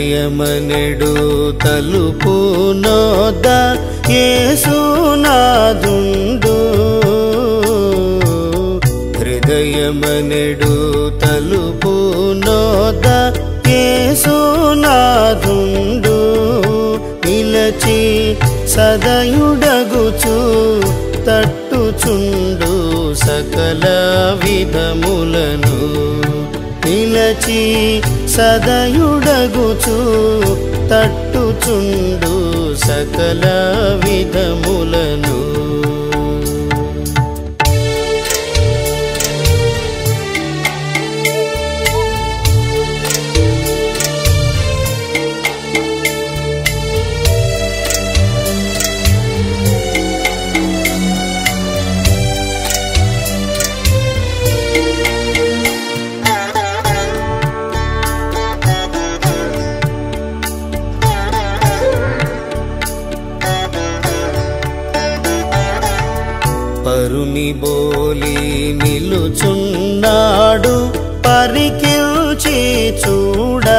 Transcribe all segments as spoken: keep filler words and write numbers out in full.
హృదయమనెడు తలుపు నొద్ద యేసునాథుండు హృదయమనెడు తలుపు నొద్ద యేసునాథుండు నిలచి సదయుడగుచు తట్టుచుండు సకల విధములను నిలచి సదయుడగుచు తట్టుచుండు సకల విధములను పరుని బోలి నిలుచున్నాడు పరికిల్చి చూడా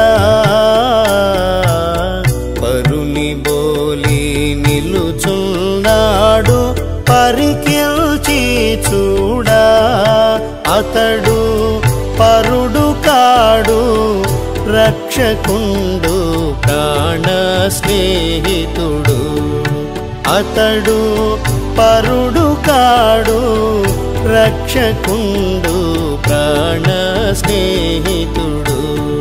పరుని బోలి నిలుచున్నాడు పరికిల్చి చూడా అతడు పరుడు కాడు రక్షకుండు ప్రాణ స్నేహితుడు అతడు పరుడు కాడు రక్షకుండు ప్రాణ స్నేహితుడు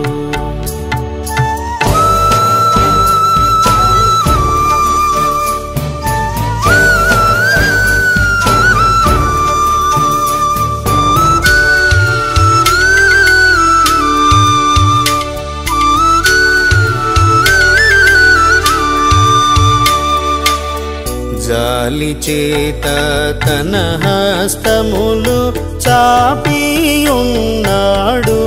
జాలి చేత తన హస్తములు చాపియున్నాడు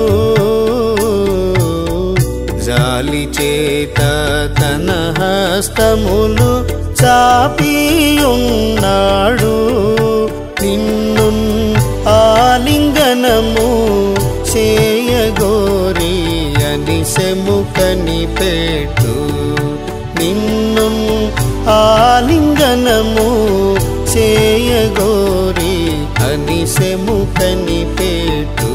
జాలి చేత తన హస్తములు చాపియున్నాడు నిన్ను ఆలింగనము చేయగోరి అనిసెము కనిపెట్టు నిన్ను ఆలింగనము చేయగోరి అనిసెము కనిపెట్టు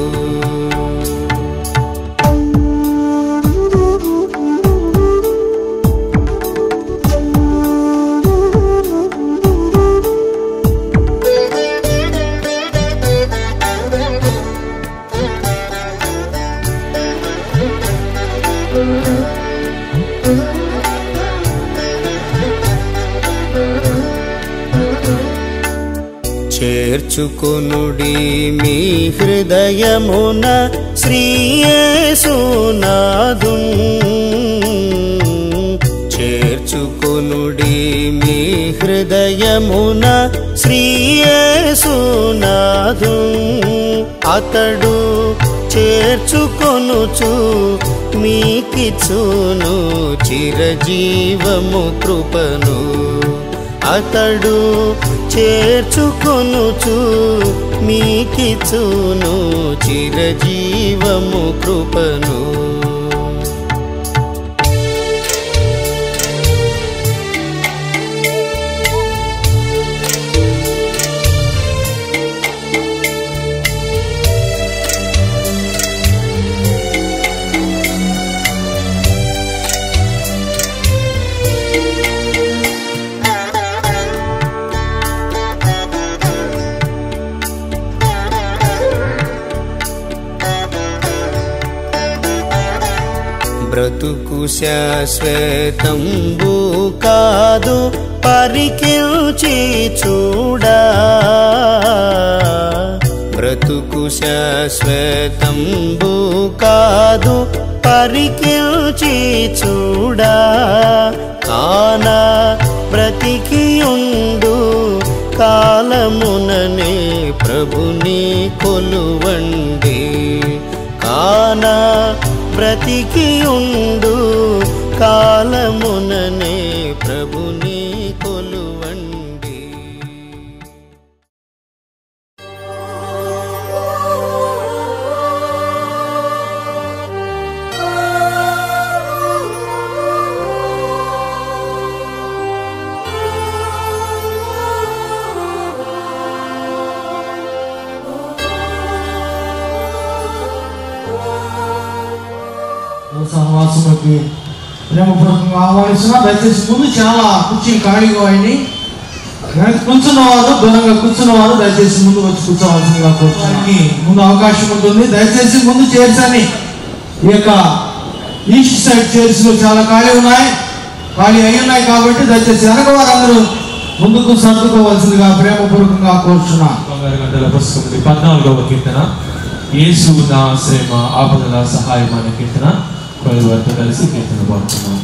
చేర్చుకొనుడి మీ హృదయమున శ్రీ యేసునాథున్ చేర్చుకొనుడి మీ హృదయమున శ్రీ యేసునాథున్ అతడు చేర్చుకొనుచు మీకిచ్చును చిరజీవము కృపను అతడు చేర్చుకొనుచు మీకిచ్చును చిరజీవము కృపను బ్రతుకు శాశ్వతంబు కాదు పరికిల్చి చూడా బ్రతుకు శాశ్వతంబు కాదు పరికిల్చి చూడా కానా బ్రతికియుండు కాలముననే ప్రభుని కొలువండి కానా బ్రతికియుండు కాలముననే ప్రభుని కొలువండి ప్రేమపూర్వకంగా ఆహ్వానిస్తున్నా. దయచేసి ముందు చాలా కుర్చీలు ఖాళీగా అయినాయి. కూర్చున్నవారు, దూరంగా కూర్చున్నవారు దయచేసి ముందు వచ్చి కూర్చోవలసిందిగా కోరుతున్నాను. ముందు అవకాశం ఉంటుంది. దయచేసి ముందు చైర్స్ అని ఈ యొక్క ఈస్ట్ సైడ్ చైర్స్ లో చాలా ఖాళీ ఉన్నాయి, ఖాళీ అయి ఉన్నాయి కాబట్టి దయచేసి వెనక వారందరూ ముందుకు సర్దుకోవాల్సిందిగా ప్రేమపూర్వకంగా కోరుచున్నాను. గంటల పుస్తకం పద్నాలుగవ కీర్తన, యేసు నా ఆశ్రయమ ఆపదల సహాయం అనే కీర్తన కొద్ది వారితో కలిసి కీర్తన పాడుతున్నాం.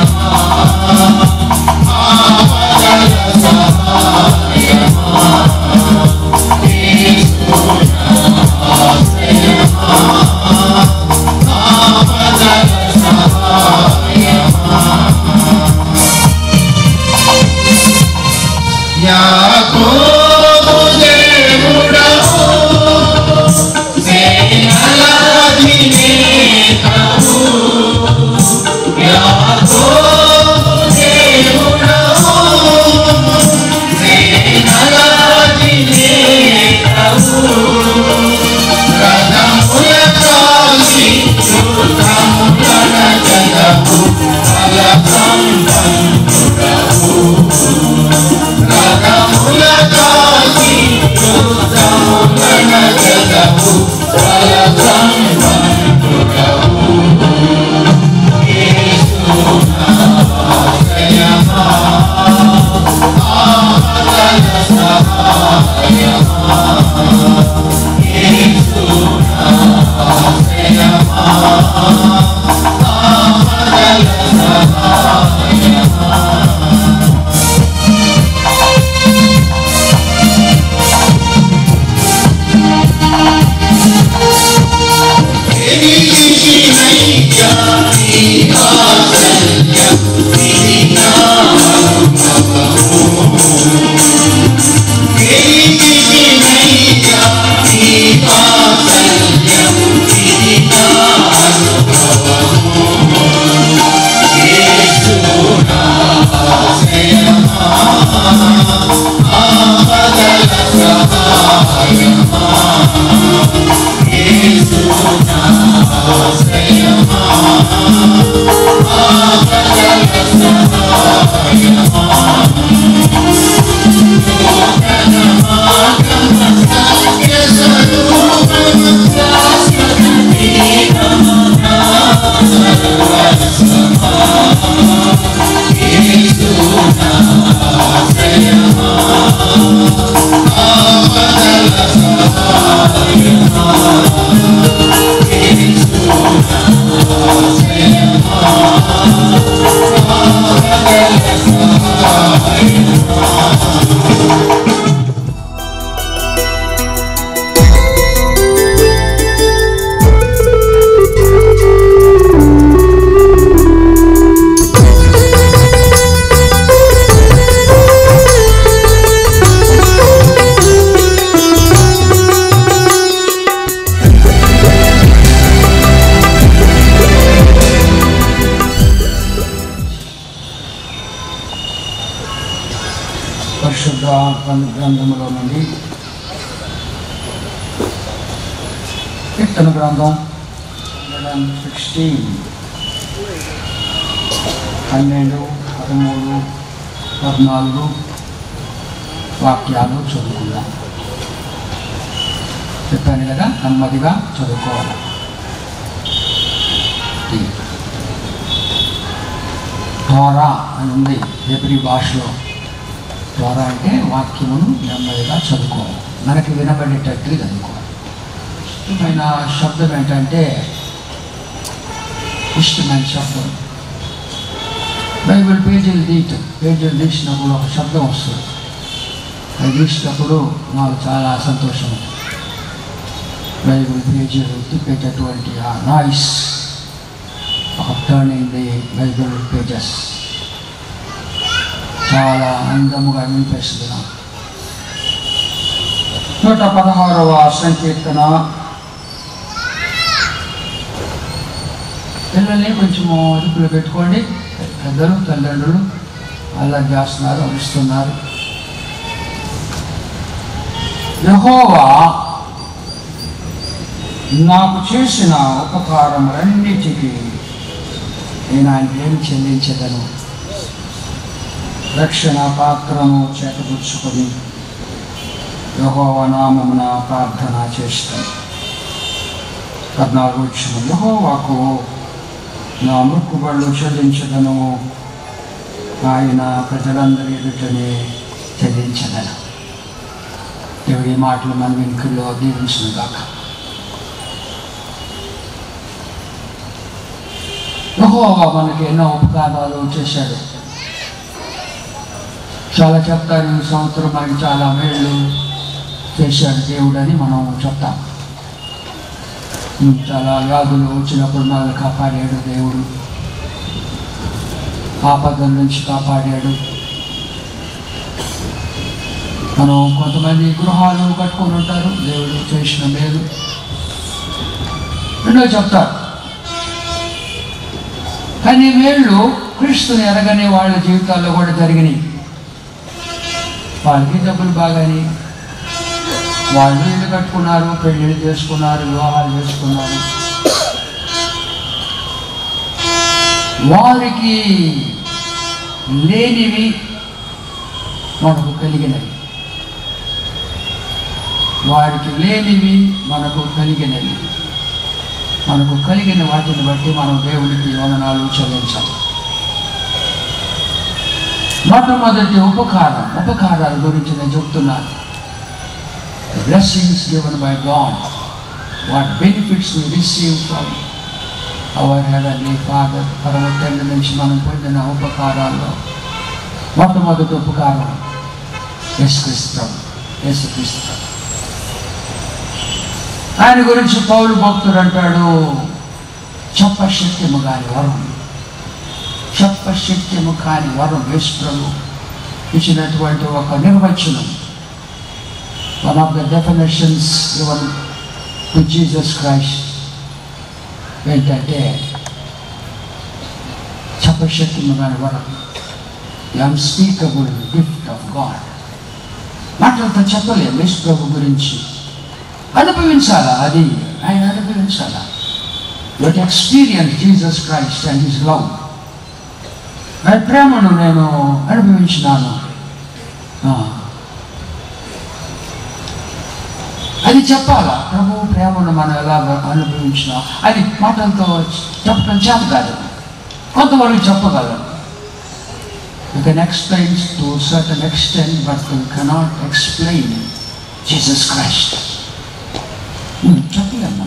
Ah పరిశుద్ధ గ్రంథములో నుండి కీర్తన గ్రంథం సిక్స్టీన్ పన్నెండు పదమూడు పద్నాలుగు వాక్యాలు చదువుకుందాం. చెప్పాను కదా, నెమ్మదిగా చదువుకోవాలి. త్వరా అని ఉంది హెబ్రీ భాషలో. త్వరా అంటే వాక్యమును నెమ్మదిగా చదువుకోవాలి, మనకి వినబడేటట్లు చదువుకోవాలి. ఇష్టమైన శబ్దం ఏంటంటే ఇష్టమైన శబ్దం. బైబిల్ పేజీలు తీయటం, పేజీలు తీసినప్పుడు ఒక శబ్దం వస్తుంది. అది తీసినప్పుడు నాకు చాలా సంతోషం. బైబిల్ పేజీలు తిప్పేటటువంటి ఆ noise of turning the Bible pages చాలా అందముగా వినిపిస్తుంది నాకు. నూట పదహారవ సంకీర్తన. పిల్లల్ని కొంచెము అదుపులో పెట్టుకోండి. పెద్దలు తల్లిదండ్రులు అల్లరి చేస్తున్నారు, అరుస్తున్నారు. యెహోవా నాకు చేసిన ఉపకారములన్నిటికీ నేను ఆయనకి ఏమి చెల్లించదను. రక్షణ పాత్రను చేతపుచ్చుకొని యెహోవా నామమున ప్రార్థన చేస్తాను. పద్నాలుగు వచ్చిన యెహోవాకు నా మొక్కుబడులు చెల్లించదను, ఆయన ప్రజలందరి ఎదుటనే చెల్లించదను. దేవుడి మాటలు మన వెనుకల్లో దీవించిన దాకా. యెహోవా మనకి ఎన్నో ఉపకారాలు చేశాడు. చాలా చెప్తారు, ఈ సంవత్సరం మనకి చాలా మేళ్ళు చేశాడు దేవుడు అని మనం చెప్తాం. చాలా వ్యాధులు వచ్చినప్పుడు మనల్ని కాపాడాడు దేవుడు, ఆపదల నుంచి కాపాడాడు. మనం కొంతమంది గృహాలు కట్టుకొని ఉంటారు, దేవుడు చేసిన మేలు ఎన్నో చెప్తారు. కానీ మేళ్ళు క్రీస్తుని ఎరగని వాళ్ళ జీవితాల్లో కూడా జరిగినాయి. వాళ్ళకి డబ్బులు బాగాని, వాళ్ళు ఇల్లు కట్టుకున్నారు, పెళ్ళిళ్ళు చేసుకున్నారు, వివాహాలు చేసుకున్నారు. వారికి లేనివి మనకు కలిగినవి, వారికి లేనివి మనకు కలిగినవి. మనకు కలిగిన వాటిని బట్టి మనం దేవుడికి వందనాలు చెల్లించాలి. మొట్టమొదటి ఉపకారం, ఉపకారాల గురించి నేను చెప్తున్నాను. Blessings given by God, what benefits we receive from our heavenly father. పరమ తండ్రి నుంచి మనం పొందిన ఉపకారాల్లో మొట్టమొదటి ఉపకారం యేసుక్రీస్తు, యేసుక్రీస్తు. ఆయన గురించి పౌలు భక్తుడు అంటాడు, చెప్పశక్యము కాని వరం, చెప్పశక్యము కాని వరం. యేసు ప్రభు ఇచ్చినటువంటి ఒక నిర్వచనం. One of the definitions given to Jesus Christ ఏంటంటే చెప్పశక్యము కాని వరం, the unspeakable gift of God. మాటలతో చెప్పలేము యేసు ప్రభు గురించి, అనుభవించాలా, అది ఆయన అనుభవించాలా. But experience Jesus Christ and his love. ఆయన ప్రేమను నేను అనుభవించినాను. అది చెప్పాలా, ప్రభు ప్రేమను మనం ఎలా అనుభవించినా అది మాటలతో చెప్పడం చేత కాదు. కొంతవరకు చెప్పగలం. You can explain to certain extent, but you cannot explain Jesus Christ. చెప్పలేము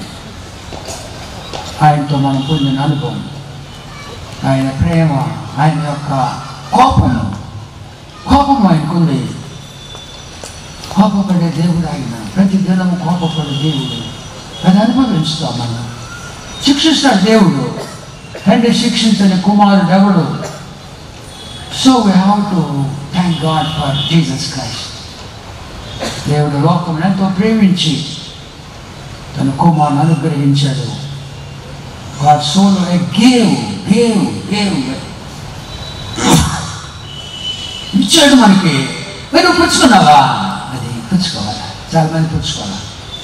ఆయనతో మనం పొందిన అనుభవం, ఆయన ప్రేమ, ఆయన యొక్క కోపము కోపం ఆయనకుంది. కోపపడే దేవుడు ఆయన, ప్రతి దినము కోపపడే దేవుడు. అది అనుభవిస్తాం మనం. శిక్షిస్తాడు దేవుడు, తండ్రి శిక్షించని కుమారుడు ఎవడు? So we have to thank God for Jesus Christ. దేవుడు లోకం ఎంతో ప్రేమించి తన కుమారుని అనుగ్రహించాడు. God so gave, gave, gave. ఇచ్చాడు మనకి. మీరు పుచ్చుకున్నావా? అది పుచ్చుకోవాలా? చాలా మంది పుచ్చుకోవాలా?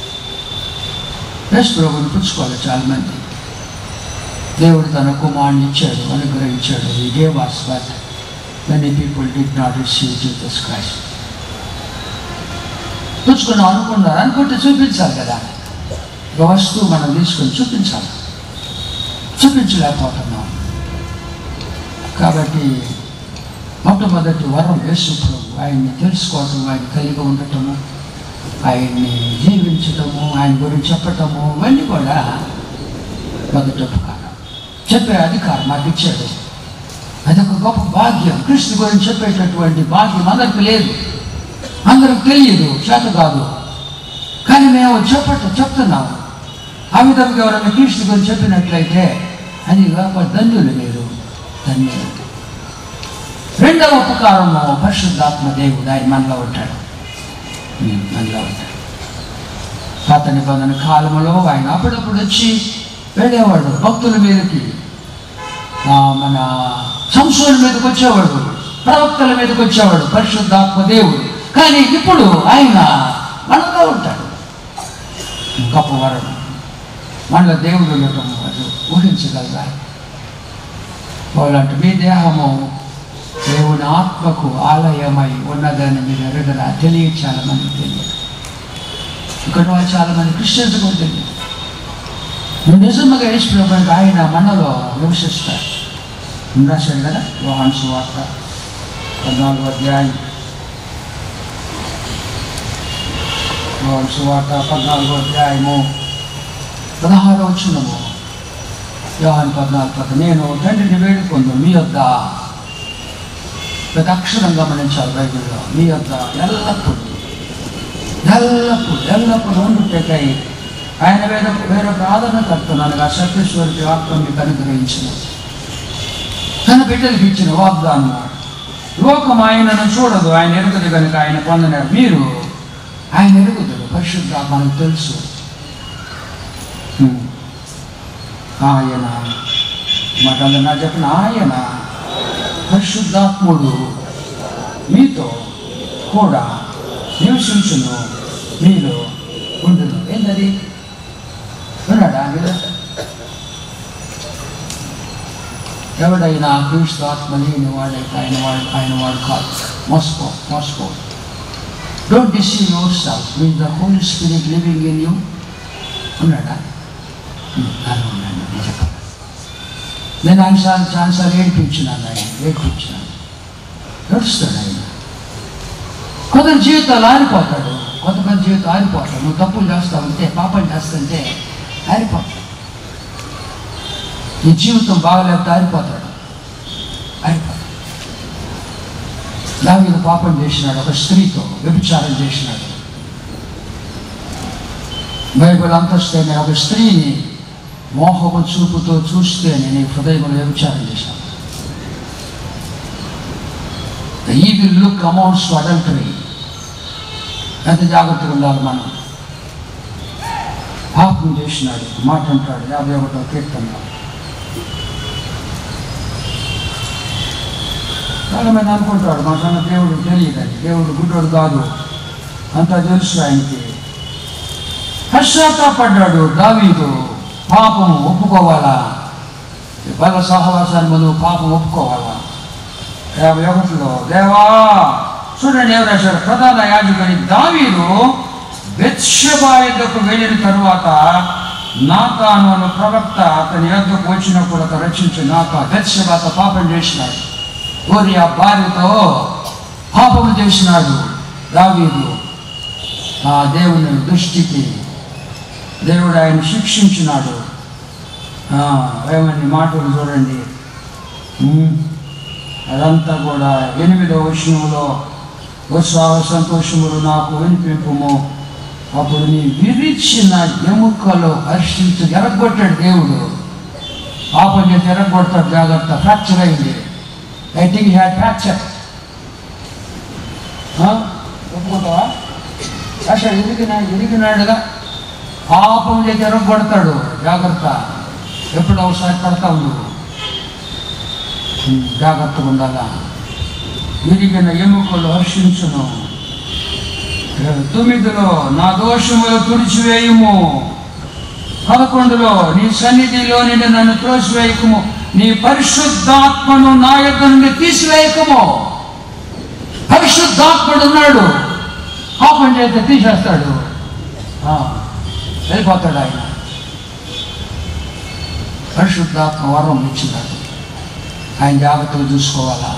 యేసు ప్రభువుని పుచ్చుకోవాలి చాలా మంది. దేవుడు తన కుమారుని ఇచ్చాడు, అనుగ్రహించాడు. He gave us, but many people did not receive Jesus Christ. పుచ్చుకున్నాం అనుకున్నారు. అనుకుంటే చూపించాలి కదా. ఒక వస్తువు మనం తీసుకొని చూపించాలి. చూపించలేకపోతున్నాం. కాబట్టి మొట్టమొదటి వరం యేసు ప్రభు, ఆయన్ని తెలుసుకోవటం, ఆయన కలిగి ఉండటము, ఆయన్ని జీవించటము, ఆయన గురించి చెప్పటము, ఇవన్నీ కూడా మొదటి ఉపకారం. చెప్పే అధికారం మాకు ఇచ్చాడు. అదొక గొప్ప భాగ్యం. క్రీస్తు గురించి చెప్పేటటువంటి భాగ్యం అందరికి లేదు, అందరికి తెలియదు, చేత కాదు. కానీ మేము చెప్పట చెప్తున్నాము. ఆ విధంగా ఎవరైనా క్రీస్తు గురించి చెప్పినట్లయితే అది గొప్ప ధన్యులు, మీరు ధన్యులు. రెండవ ఉపకారము పరిశుద్ధాత్మ దేవుడు, ఆయన మనలో ఉంటాడు, మనలో ఉంటాడు. పాత నిబంధన కాలంలో ఆయన అప్పుడప్పుడు వచ్చి వెళ్ళేవాడు భక్తుల మీదకి, మన సంసోని మీదకి వచ్చేవాడు, ప్రవక్తల మీదకి వచ్చేవాడు పరిశుద్ధాత్మ దేవుడు. కానీ ఇప్పుడు ఆయన మనలో ఉంటాడు. గొప్ప వరం. మనలో దేవుడు ఉండటం అది ఊహించగలరా? వాళ్ళంటే మీ దేహము దేవుని ఆత్మకు ఆలయమై ఉన్నదని మీరు ఎరగరా? తెలియదు, చాలా మంది తెలియదు. ఇక్కడ వాళ్ళు చాలా మంది క్రిస్టియన్స్ కూడా తెలియదు. నువ్వు నిజంగా యేసుప్రభువుకి ఆయన మనలో నివసిస్తాడు. రాశాడు కదా యోహాను సువార్త పద్నాలుగో అధ్యాయం, యోహాను సువార్త పద్నాలుగో అధ్యాయము పదహారో వచనము. యోహాను పద్నాలుగు పద నేను తండ్రిని వేడుకొందు మీ యొద్ద, ప్రతి అక్షరం గమనించాలి బైబిల్లో, మీ యొద్ద ఎల్లప్పుడు ఎల్లప్పుడు ఎల్లప్పుడు ఉండుటకై ఆయన వేద వేరొక ఆదరణ కడుతున్నాను. ఆ సత్యేశ్వరికి ఆత్మ మీకు అనుగ్రహించిన తన బిడ్డలకు ఇచ్చిన వాగ్దానం. లోకం ఆయనను చూడదు, ఆయన ఎరుగుదు కనుక ఆయన పొందినారు. మీరు ఆయన ఎరుగుదురు. పరిశుద్ధ మనకు తెలుసు. ఆయన మాట నా చెప్పిన ఆయన పరిశుద్ధాత్ముడు మీతో కూడా నివసించును, మీలో ఉండును. ఏంటది? ఉన్నాడా? ఎవడైనా క్రీస్తు ఆత్మ లేని వాడైతే ఆయన వాడు ఆయన వాడు కాదు. మోసుకో మోసుకో don't deceive yourself with the Holy Spirit living in you. ఉన్నాడా? అలా ఉన్నాను. నిజంగా నేను ఆయన సార్ చాలాసార్లు ఏడిపించినాను, ఆయన ఏడిపించినాను. నడుస్తాడు ఆయన. కొందరు జీవితాలు ఆరిపోతాడు, కొంతమంది జీవితం ఆరిపోతాడు. నువ్వు తప్పులు చేస్తావు అంటే, పాపం చేస్తుంటే ఆరిపోతాడు. నీ జీవితం బాగలేకపోతే ఆరిపోతాడు, ఆరిపోతాడు. దావీదు పాపం చేసినాడు, ఒక స్త్రీతో వ్యభిచారం చేసినాడు. బైబిల్ అంతస్తే నేను ఒక స్త్రీని మోహము చూపుతో చూస్తే నేను ఈ హృదయంలో వ్యభిచారం చేశాను. The evil look amounts to adultery. ఎంత జాగ్రత్తగా ఉండాలి మనం. పాపం చేసినాడు మాట అంటాడు యాభై ఒకటో కీర్తనలో. చాలా మంది అనుకుంటాడు మా కన్నా దేవుడు తెలియదని. దేవుడు గుడ్డోడు కాదు, అంతా తెలుసు ఆయనకి. పశ్చాత్తాపడ్డాడు దావీదు. పాపం ఒప్పుకోవాలా? బల సహవాసాన్ని ముందు పాపం ఒప్పుకోవాలా? యాభై ఒకటిలో దేవా చూడండి ఏం రాశాడు. ప్రధాన యాజకుని దావీదు బెత్షెబా యొద్దకు వెళ్ళిన తరువాత నాతాను అను ప్రవక్త అతని యొద్దకు వచ్చినప్పుడు అతను రక్షించి నాతా బెత్షెబాతో పాపం చేసినాడు. ఊరియా భార్యతో పాపము చేసినాడు దావీదు. ఆ దేవుని దృష్టికి దేవుడు ఆయన శిక్షించినాడు. ఏమని మాటలు చూడండి. అదంతా కూడా ఎనిమిదవ వచనంలో ఉత్సాహ సంతోషములు నాకు వినిపింపుము, అప్పుడు నీ విరిచిన ఎముకలు హర్షించు. ఎరగొట్టాడు దేవుడు, పాపం చేసి ఎరగొడతాడు, జాగ్రత్త. ఫ్రాక్చర్ అయింది, I think he had fracture. ఒప్పుకుంటావా? అసలు ఇరిగిన ఇరిగినాడుగా పాపం చేసి ఎరగొడతాడు, జాగ్రత్త. ఎప్పుడు ఒకసారి పడతావు నువ్వు, జాగ్రత్తగా ఉండాలా. విరిగిన ఎముకలు హర్షించును. తొమ్మిదిలో నా దోషములు తుడిచివేయుము. పదకొండులో నీ సన్నిధిలో నుండి నన్ను త్రోసివేయకము, నీ పరిశుద్ధాత్మను నా యొద్ద నుండి తీసివేయకము. పరిశుద్ధాత్ముడు ఉన్నాడు, పాపం చేస్తే తీసేస్తాడు, వెళ్ళిపోతాడు ఆయన. పరిశుద్ధాత్మ వరం ఇచ్చినాడు, ఆయన జాగ్రత్తగా చూసుకోవాలా.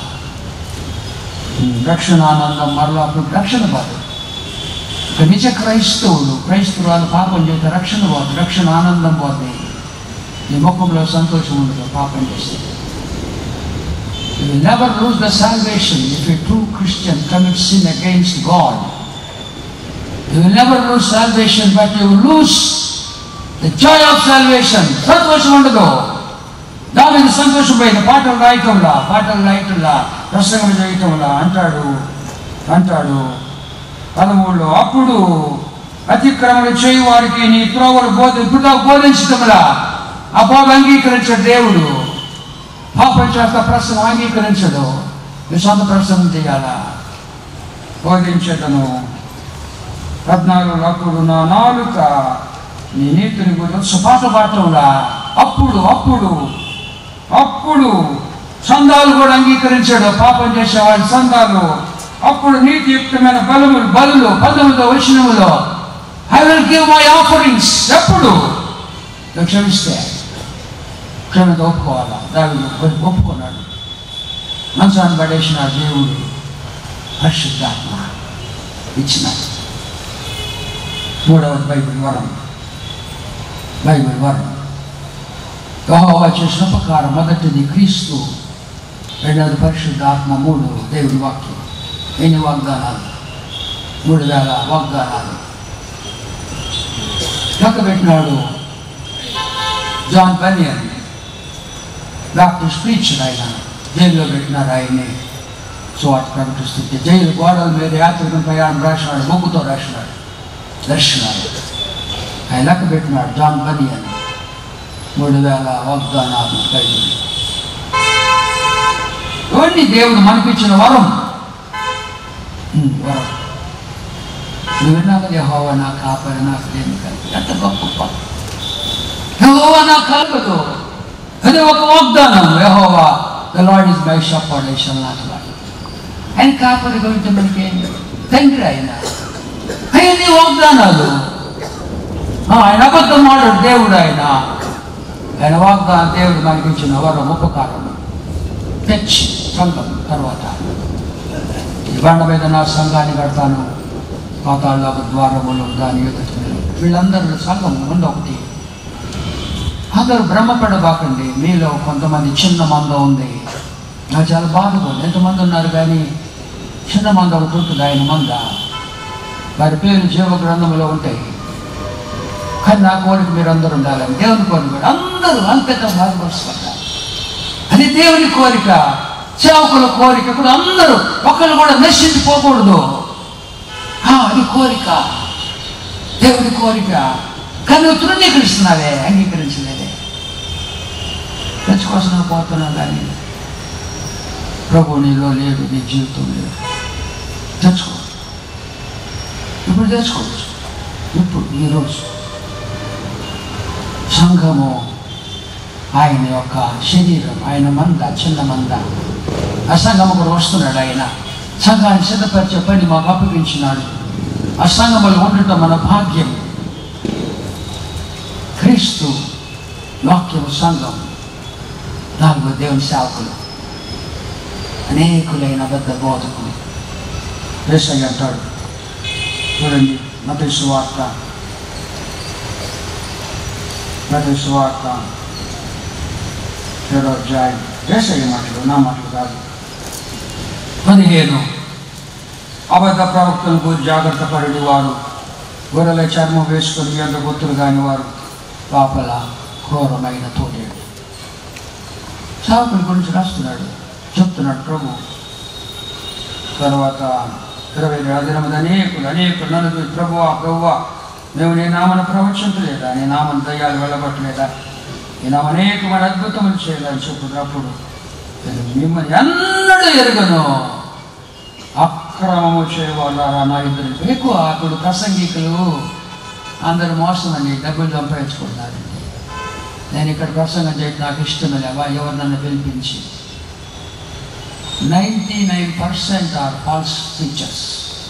రక్షణ ఆనందం మరలా రక్షణ బాధ. ఒక నిజ క్రైస్తవుడు క్రైస్తవురాలు పాపం చేస్తే రక్షణ పోతుంది, రక్షణ ఆనందం పోతుంది, నీ ముఖంలో సంతోషం ఉండదు. పాపం చేస్తే you will never lose the salvation if a true Christian commits sin against God. You will never lose salvation, but you will lose the joy of salvation. సంతోషం ఉండదు. దావీదు సంతోషపోయిన పాటలు రాయటంలా పాటలు రాయటంలా ప్రసంగం చేయటంలా అంటాడు అంటాడు పదమూడులో, అప్పుడు అతిక్రమణ చేయి వారికి నీ త్రోవలు బోధ ఇప్పుడు బోధించటంలా. ఆ బోధ అంగీకరించాడు దేవుడు. పాపం చేస్తా ప్రసంగం అంగీకరించడు, నీ సొంత ప్రసంగం చేయాలా. బోధించటను పద్నాలుగు, అప్పుడు నా నాలుక నీ నీతిని గురించి పాట పాడటంలా. అప్పుడు అప్పుడు అప్పుడు సందాలు కూడా అంగీకరించాడు, పాపం చేసేవాడి సందాలు. అప్పుడు నీతియుక్తమైన బలములు బలులు పంతొమ్మిదో వచనములో I will give my offerings. ఎప్పుడు క్షమిస్తే క్షమిత ఒప్పుకోవాలా. దావీదు ఒప్పుకున్నాడు, మనసాన్ని పడేసిన దేవుడు పరిశుద్ధాత్మ ఇచ్చినాడు. మూడవది బైబిల్ వరం. బైబిల్ వరం యెహోవా చేసిన ఉపకారం. మొదటిది క్రీస్తు, రెండవది పరిశుద్ధాత్మ, మూడు దేవుడి వాక్యం. ఎన్ని వాగ్దానాలు? మూడు వేల వాగ్దానాలు లెక్క పెట్టినాడు. జాన్ బనియన్ బ్యాప్టిస్ట్ ప్రీచర్, ఆయన జైల్లో పెట్టినారు ఆయన్ని సువార్త ప్రకటిస్తుంటే. జైలు గోడల మీద యాత్రికం ప్రయాణం రాసినాడు, మొగ్గుతో రాసినాడు దర్శనాలు. ఆయన లెక్క పెట్టినాడు జాన్ బనియన్. మూడు వేల వాగ్దానాలు కలిగి ఇవన్నీ దేవుడు మనకిచ్చిన వరం. వరం నువ్వు విన్నాక యెహోవా నా కాపరి, నాకు దేని కలిగి. ఎంత గొప్ప యెహోవా నాకు కలగదు, అది ఒక వాగ్దానం. యెహోవా the Lord is my shepherd, I shall not want. ఆయన కాపరిగా ఉంటే మనకేం తండ్రి, ఆయన ఆయన్ని వాగ్దానాలు. ఆయన అబద్ధం మాట్లాడు దేవుడు, ఆయన ఆయన వాగ్దానం. దేవుడు మనకి ఇచ్చిన వరం, ఉపకారం. తెచ్చి సంఘం తర్వాత ఈ బండ మీద నా సంఘాన్ని కడతాను, పాతాళ ద్వారములు దాని ఎదుటి. వీళ్ళందరూ సంఘం ముందు ఒకటి. అందరూ భ్రమపడబాకండి, మీలో కొంతమంది చిన్న మంద ఉంది. నాకు చాలా బాధగా ఉంది. ఎంతమంది ఉన్నారు కానీ చిన్న మంద ఒకటి ఉంటుంది, ఆయన మంద. వారి పేరు జీవ గ్రంథంలో ఉంటాయి. కానీ నా కోరిక మీరు అందరూ ఉండాలని, దేవుని కోరిక అందరూ అంతటా బాధపరుస్తారు. అది దేవుని కోరిక, సేవకుల కోరిక కూడా. అందరూ ఒకళ్ళు కూడా నశించిపోకూడదు, అది కోరిక, దేవుని కోరిక. కానీ నువ్వు తృణీకరిస్తున్నావే, అంగీకరించలేదే. తెచ్చుకోసం పోతున్నావు కానీ ప్రభు నీలో లేదు, నీ జీవితం లేదు. తెచ్చుకో, ఇప్పుడు తెచ్చుకోవచ్చు. ఇప్పుడు ఈరోజు సంఘము ఆయన యొక్క శరీరం, ఆయన మంద, చిన్న మంద. ఆ సంఘము కూడా వస్తున్నాడు. ఆయన సంఘాన్ని సిద్ధపరిచే పని మాకు అప్పగించినాడు. ఆ సంఘములు ఉండటం మన భాగ్యం. క్రీస్తు వాక్యం, సంఘం. నాలుగో దేవుని సేవకులు, అనేకులైన అబద్ధ బోధకులు. యేసయ్య అంటాడు చూడండి, మత్తయి సువార్త మత్తయి సువార్త ఏడో అధ్యాయం. యేసయ్య మాటలు, నా మాటలు కాదు. పదిహేను అబద్ధ ప్రవక్తలు గురి జాగ్రత్త పడి వారు గొర్రెల చర్మం వేసుకొని ఎండ గొత్తులు కాని వారు పాపల క్రూరమైన తోడేడు. సేవకుల గురించి రాస్తున్నాడు, చెప్తున్నాడు ప్రభు. తర్వాత ఇరవై దినముది అనేకులు అనేకులు నన్ను ప్రభువా ప్రభువా మేము నీ నామను ప్రవచించలేదా, నీ నామను దయ్యాలు వెళ్ళగొట్టలేదా, నీ నామ అనేకమైన అద్భుతములు చేయాలని చెప్పుకున్నప్పుడు నేను మిమ్మల్ని ఎన్నడూ ఎరుగను, అక్రమము చేయవాళ్ళారా నా ఇద్దరు. ఎక్కువ అప్పుడు ప్రసంగికులు అందరూ మోసం అని డబ్బులు సంపాదించుకుంటున్నారండి. నేను ఇక్కడ ప్రసంగం చేయడం నాకు ఇష్టం లేవా, ఎవరు నన్ను పిలిపించి. Ninety nine percent are false teachers.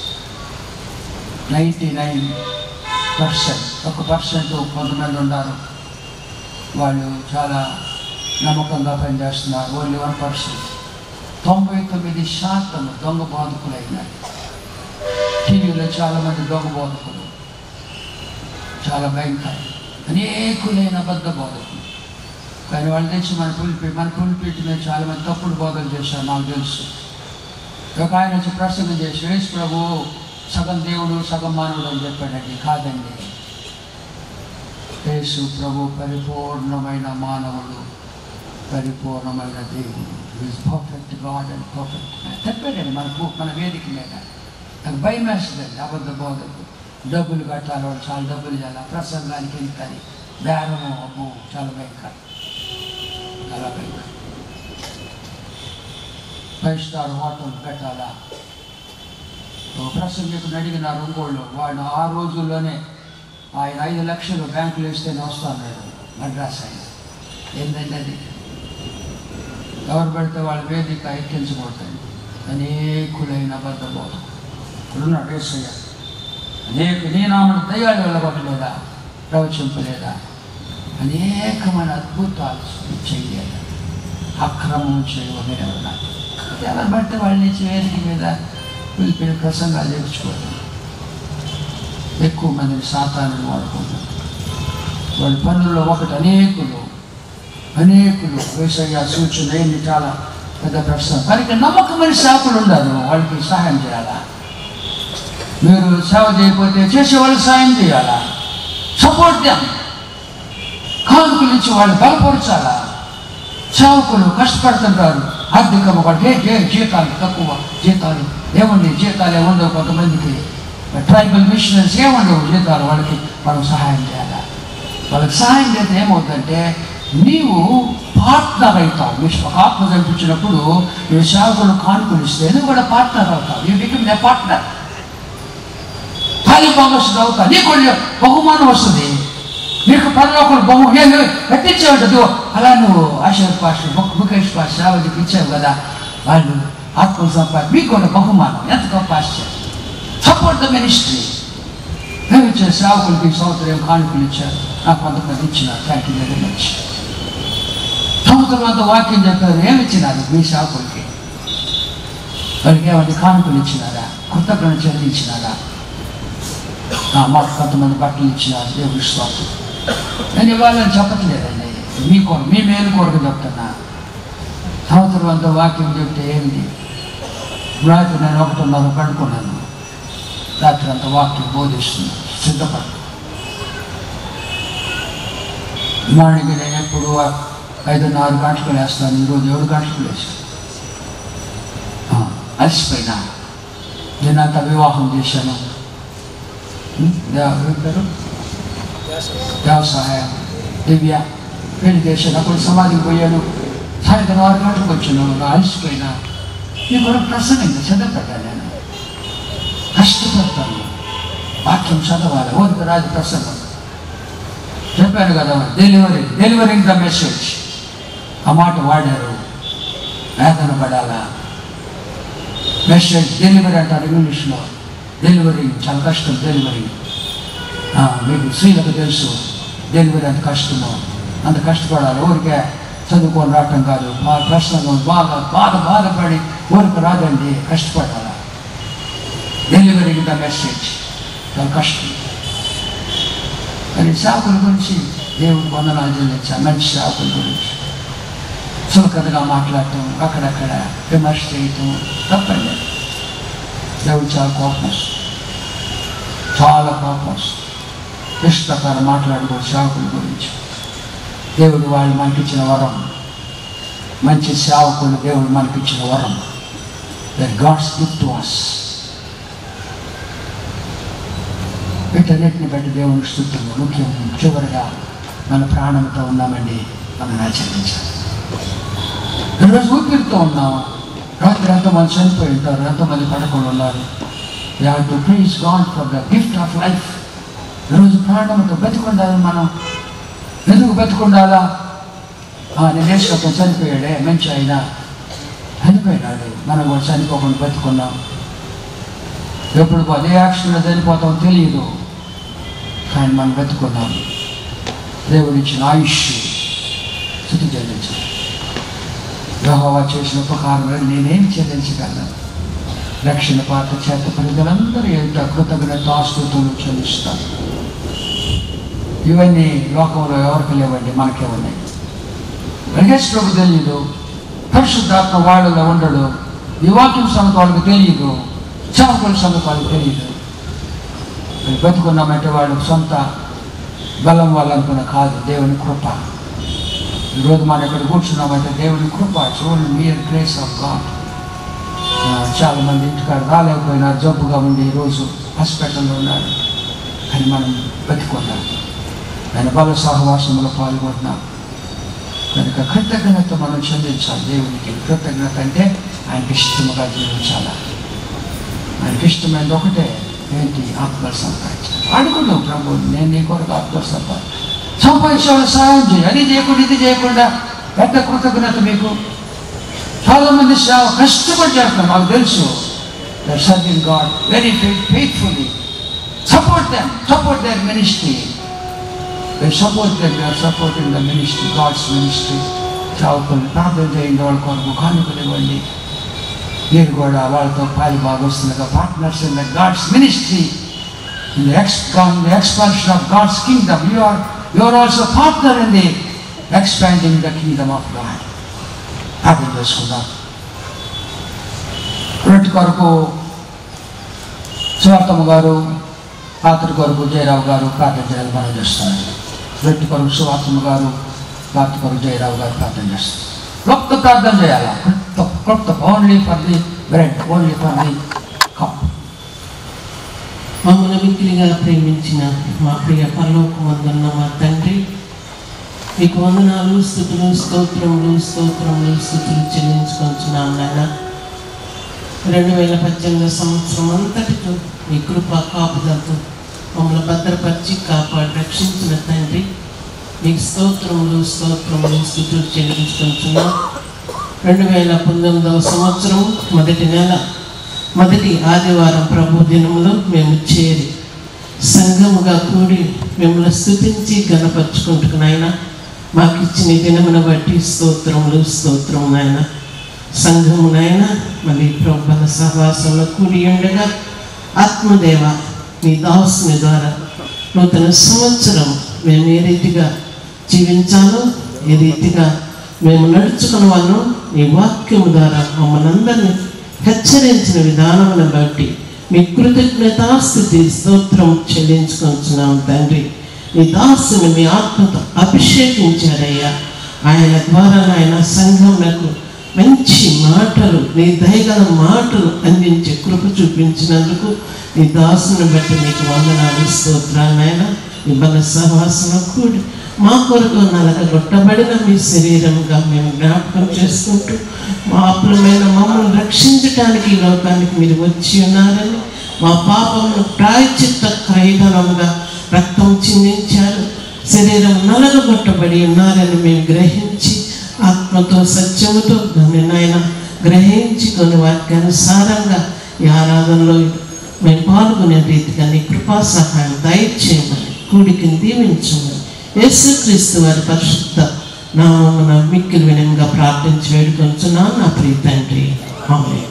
Ninety nine percent ఒక పర్సెంట్ కొంతమంది ఉన్నారు, వాళ్ళు చాలా నమ్మకంగా పనిచేస్తున్నారు. ఓన్లీ వన్ పర్సెంట్ తొంభై తొమ్మిది శాతం దొంగ బోధకులు అయినారు. టీవీలో చాలామంది దొంగ బోధకులు, చాలా భయంకరం, అనేకులైన అబద్ధ బోధకులు. కానీ వాళ్ళు తెచ్చి మన పులిపి మన పులిపీటి మీద చాలామంది తప్పుడు బోధలు చేశారు, నాకు తెలుసు. ఒక ఆయన వచ్చి ప్రసంగం చేసి, యేసు ప్రభు సగం దేవుడు సగం మానవుడు అని చెప్పాడండి. కాదండి, యేసు ప్రభు పరిపూర్ణమైన మానవుడు, పరిపూర్ణమైన దేవుడు. Is perfect God and perfect man. చెప్పాడండి మన మన వేదిక మీద. నాకు భయం వేస్తుందండి అబద్ధ బోధకు. డబ్బులు కట్టాలి, వాళ్ళు చాలా డబ్బులు చేయాలి, ప్రసంగానికి వెళ్తారు, బేరము అబ్బు చాలా భయంకరం, చాలా భయంకరం. ఫైవ్ స్టార్ హోటల్ పెట్టాలా, ప్రసంగికుని అడిగినారు ఒంగోళ్ళు, వాడు ఆ రోజుల్లోనే ఆయన ఐదు లక్షలు బ్యాంకులు వేస్తేనే వస్తున్నాడు మద్రాస్. ఆయన ఏంటంటే అది ఎవరు పెడితే వాళ్ళ వేదిక ఎక్కించబడతాయి. అనేకులైన అబద్ధ బోధకులు ఉన్నాడు యేసయ్య. అనేక నీ నామను దయ్యాలు వెళ్ళగొట్టలేదా, ప్రవచింపలేదా, అనేకమైన అద్భుతాలు చేయలేదా, అక్రమం చేయలేదా. ఎవరు పడితే వాళ్ళ నుంచి వేదిక మీద పిలిపి ప్రసంగాలు చేర్చుకోవడం. ఎక్కువ మందిని సాతానులు వాడుకుంటారు. వాళ్ళ పనుల్లో ఒకటి అనేకులు అనేకులు యేసయ్య సూచన ఏంటి, చాలా పెద్ద ప్రశ్న. కనుక నమ్మకమైన సేవకులు ఉండాలి, వాళ్ళకి సహాయం చేయాలా. మీరు సేవ చేయకపోతే చేసే వాళ్ళకి సహాయం చేయాలా, సపోర్ట్ చేయాలి, కానుకలు ఇచ్చి వాళ్ళు బలపరచాలా. సేవకులు కష్టపడుతుంటారు, ఆర్థికంగా వాళ్ళకి ఏ జీతాలు తక్కువ, జీతాలు ఏముంది, జీతాలు ఏముండవు కొంతమందికి. ట్రైబల్ మిషనరీస్ ఏముండవు జీతాలు, వాళ్ళకి మనం సహాయం చేయాలా. వాళ్ళకి సహాయం చేస్తే ఏమవుతుందంటే నీవు పార్ట్నర్ అవుతావు. మీరు ఒక ఆత్మ కనిపించినప్పుడు మీరు సేవకులు కానుకలు ఇస్తే నువ్వు కూడా పార్ట్నర్ అవుతావు. You become the partner. Taliban వస్తుంది అవుతావు, నీకు బహుమానం వస్తుంది, నీకు పరలోకలు బహు నేను కట్టించేవాడు. అలా నువ్వు ఆశీర్ పాష ముఖేష్ పాష సేవకి ఇచ్చావు కదా, వాళ్ళు ఆత్మ సంపాది మీకు కూడా బహుమానం. ఎంత గొప్ప ఆశ్చర్యం. Support the ministry. మేము ఇచ్చే సేవకులకి సంవత్సరం కానుకలు ఇచ్చారు, నాకు కొంతమంది ఇచ్చినారు, థ్యాంక్ యూ వెరీ మచ్. సంవత్సరం అంతా వాక్యం చెప్పారు, ఏమి ఇచ్చినారు మీ సేవకులకి? వాళ్ళకి ఏమంటే కానుకలు ఇచ్చినారా, కృతజ్ఞత చెల్లించినారా? మాకు కొంతమంది బట్టలు ఇచ్చినారు, దేవుడి విశ్వాసం. నేను ఇవ్వాలని చెప్పట్లేదండి, మీ కొరకు మీ మేలు కొరకు చెప్తున్నా. సంవత్సరం అంతా వాక్యం చెప్తే ఏంటి, రాత్రి నేను ఒకటిన్నర పడుకున్నాను, రాత్రి అంతా వాక్యం బోధిస్తున్నాను, సిద్ధపడు. మార్నింగ్ నేను ఎప్పుడు ఐదు నాలుగు గంటలకు వేస్తాను, ఈరోజు ఏడు గంటలకు వేస్తాను. అలసిపోయినా. నేనంతా వివాహం చేశాను, పేరు వ్యవసాయం దివ్య పెళ్లి చేశాను, అప్పుడు సమాధికి పోయాను, సాయంత్రం ఆరు గంటలకు వచ్చాను, అలసిపోయినా. నీ కొరకు ప్రసన్నంగా చదవబడ్డాను, నేను కష్టపడతాను, వాక్యం చదవాలి, ఓదిక రాజు ప్రసన్నం. చెప్పాను కదా, డెలివరీ డెలివరింగ్ ద మెసేజ్, ఆ మాట వాడారు. వేదన పడాలా, మెసేజ్ డెలివరీ అంటారు ఇంగ్లీష్లో. డెలివరీ చాలా కష్టం. డెలివరీ మీకు స్త్రీలకు తెలుసు, డెలివరీ అంత కష్టము, అంత కష్టపడాలి. ఊరికే చదువుకొని రావటం కాదు, మా ప్రశ్నలు బాగా బాగా బాధపడి ఊరికి రాదండి, కష్టపడాలి. డెలివరింగ్ ద మెసేజ్ చాలా కష్టం. కానీ సేవకుల గురించి దేవుడు వందనాలు చెల్లించా. మంచి సేవకుల గురించి చులకనగా మాట్లాడటం, అక్కడక్కడ విమర్శ చేయటం తప్పండి. దేవుడు చాలా కోపం వస్తుంది, చాలా కోపం వస్తుంది. ఇష్టకారం మాట్లాడుకోవచ్చు సేవకుల గురించి. దేవుడు వాళ్ళు మనకిచ్చిన వరం, మంచి సేవకులు దేవుడు మనకిచ్చిన వరం. That God's gift to us. వీటన్నిటిని బట్టి దేవుని స్తుతులు. ముఖ్యం చివరిగా మన ప్రాణంతో ఉన్నామండి, మనం ఆచరించాలి. ఈరోజు ఊపిరితో ఉన్నాం. రాత్రి ఎంతమంది చనిపోయి ఉంటారు, ఎంతమంది పడకుండా ఉన్నారు. We have to praise God for the gift of life. ఈరోజు ప్రాణంతో బతికుండాలి. మనం ఎందుకు బతికుండాలా? నేను దేశంతో చనిపోయాడే, మంచి అయినా చనిపోయినాడు, మనం కూడా చనిపోకుండా బతుకున్నాం. ఎప్పుడు అదే యాక్షన్లో చనిపోతాం తెలియదు, కానీ మనం బతుకున్నాం. దేవుడు ఇచ్చిన ఆయుష్ స్తుతి చెల్లించాలి. యెహోవా చేసిన ఉపకారం నేనేం చెల్లించగలను? రక్షణ పాత్ర చేత ప్రజలందరూ ఎంత కృతజ్ఞతాస్తుతులు చెల్లిస్తారు. ఇవన్నీ లోకంలో ఎవరికి లేవండి, మనకే ఉన్నాయి. వెంకటేశ్వర ప్రభు తెలియదు, పరిశుద్ధాత్మ వాళ్ళలో ఉండడు, ఈ వాక్యం సంగతి వాళ్ళకి తెలియదు, సేవకుల సంగతి వాళ్ళకి తెలియదు. బతుకున్నామంటే వాళ్ళు సొంత బలం వల్ల అనుకున్న కాదు, దేవుని కృప. ఈరోజు మనం ఇక్కడ కూర్చున్నామంటే దేవుని కృప. చూడండి, మీరు గ్రేస్ ఆఫ్ గాడ్. చాలామంది ఇంటికాడ రాలేకపోయినా జబ్బుగా ఉండి ఈరోజు హాస్పిటల్లో ఉన్నారు, కానీ మనం బతికున్నాం, ఆయన బల సహవాసంలో పాల్గొంటున్నాం. కనుక కృతజ్ఞత మనం చెల్లించాలి దేవునికి. కృతజ్ఞత అంటే ఆయనకి ఇష్టముగా జీవించాలి. ఆయనకి ఇష్టమైనది ఒకటే, ఏంటి? ఆత్మలు సంపాదించాలి. అడుగున్నావు ప్రభు, నేను నీ కొరకు ఆత్మలు సంపాది సంపాదించేవాళ్ళు సహాయం చేయి. అది చేయకుండా ఇది చేయకుండా ఎంత కృతజ్ఞత మీకు? చాలామంది సేవ కష్టపడి చేస్తున్నారు, మాకు తెలుసు. They are serving God very faithfully. Support them, support their ministry. They support them, they are supporting the ministry, God's ministry. సేవకులు ప్రార్థన చేయండి, వాళ్ళ కొరకు కానుకలు ఇవ్వండి. మీరు కూడా వాళ్ళతో పాలి భాగస్తులుగా partners in the God's ministry, in the expand the expansion of God's kingdom. You are you are also partner in the expanding the kingdom of God. అర్థం చేసుకుందాం. రొట్టె కొరకు స్వార్థమ్మ గారు, పాత్ర కొరకు జయరావు గారు ప్రార్థన చేయాలి మనం చేస్తాను. రొట్టె కొరకు స్వార్థమ్మ గారు, పాత్ర కొరకు జయరావు గారు ప్రార్థన చేస్తారు. క్లుప్త ప్రార్థన చేయాలి. క్లుప్త only for the bread, only for the cup. మమ్మల్ని మిక్కిలిగా ప్రేమించిన మా ప్రియ పరలోకమందున్న మా తండ్రి, మీకు వందనాలు, స్తుతులు, స్తోత్రములు స్తోత్రములు స్తుతులు చెల్లించుకొంచున్నాం నాయన. రెండు వేల పద్దెనిమిది సంవత్సరం అంతటితో మీ కృప కాపుదలతో మమ్మల్ని భద్రపరిచి కాపాడి రక్షించిన తండ్రి, మీకు స్తోత్రములు స్తోత్రములు స్తుతులు చెల్లించుకొంచున్నాం. రెండు వేల పంతొమ్మిదవ సంవత్సరం మొదటి నెల మొదటి ఆదివారం ప్రభు దినములో మేము చేరి సంఘముగా కూడి మిమ్మల్ని స్తుతించి గణపరుచుకుంటున్నాయన. మాకు ఇచ్చిన దినమును బట్టి స్తోత్రములు స్తోత్రము నాయన. సంఘమునైనా మళ్ళీ ప్రభుల సహవాసంలో కూడి ఉండగా ఆత్మదేవ మీ దాసుని ద్వారా నూతన సంవత్సరం మేము ఏ రీతిగా జీవించాలో, ఏ రీతిగా మేము నడుచుకున్న వాళ్ళం ఈ వాక్యము ద్వారా మమ్మల్ని అందరినీ హెచ్చరించిన విధానమును బట్టి మీ కృతజ్ఞతాస్తుతి స్తోత్రం చెల్లించుకొంచున్నాం తండ్రి. మీ దాసుని మీ ఆత్మతో అభిషేకించారయ్యా. ఆయన ద్వారా ఆయన సంఘమునకు మంచి మాటలు, నీ దయగల మాటలు అందించే కృప చూపించినందుకు నీ దాసుని బట్టి మీకు వందనాలు స్తోత్రాలు నాయన. మీ బల సహవాసంలో కూడి మా కొరకు నలగొట్టబడిన మీ శరీరంగా మేము జ్ఞాపకం చేసుకుంటూ మా అప్పులమైన మమ్మల్ని రక్షించడానికి ఈ లోకానికి మీరు వచ్చి ఉన్నారని, మా పాపమును ప్రాయశ్చిత్త క్రయధనముగా రక్తం చిందించారు, శరీరం నలగొట్టబడి ఉన్నారని మేము గ్రహించి ఆత్మతో సత్యముతో దాన్ని నాయన గ్రహించి కొన్ని వాక్యానుసారంగా ఈ ఆరాధనలో మేము పాల్గొనే రీతిగా నీ కృపా సహాయం దయచేయమని, కూడికిని దీవించమని యేసుక్రీస్తు వారి పరిశుద్ధ నామమున మిక్కిలి వినయంగా ప్రార్థించి వేడుకొంచున్నాను నా ప్రియ తండ్రి. ఆమేన్.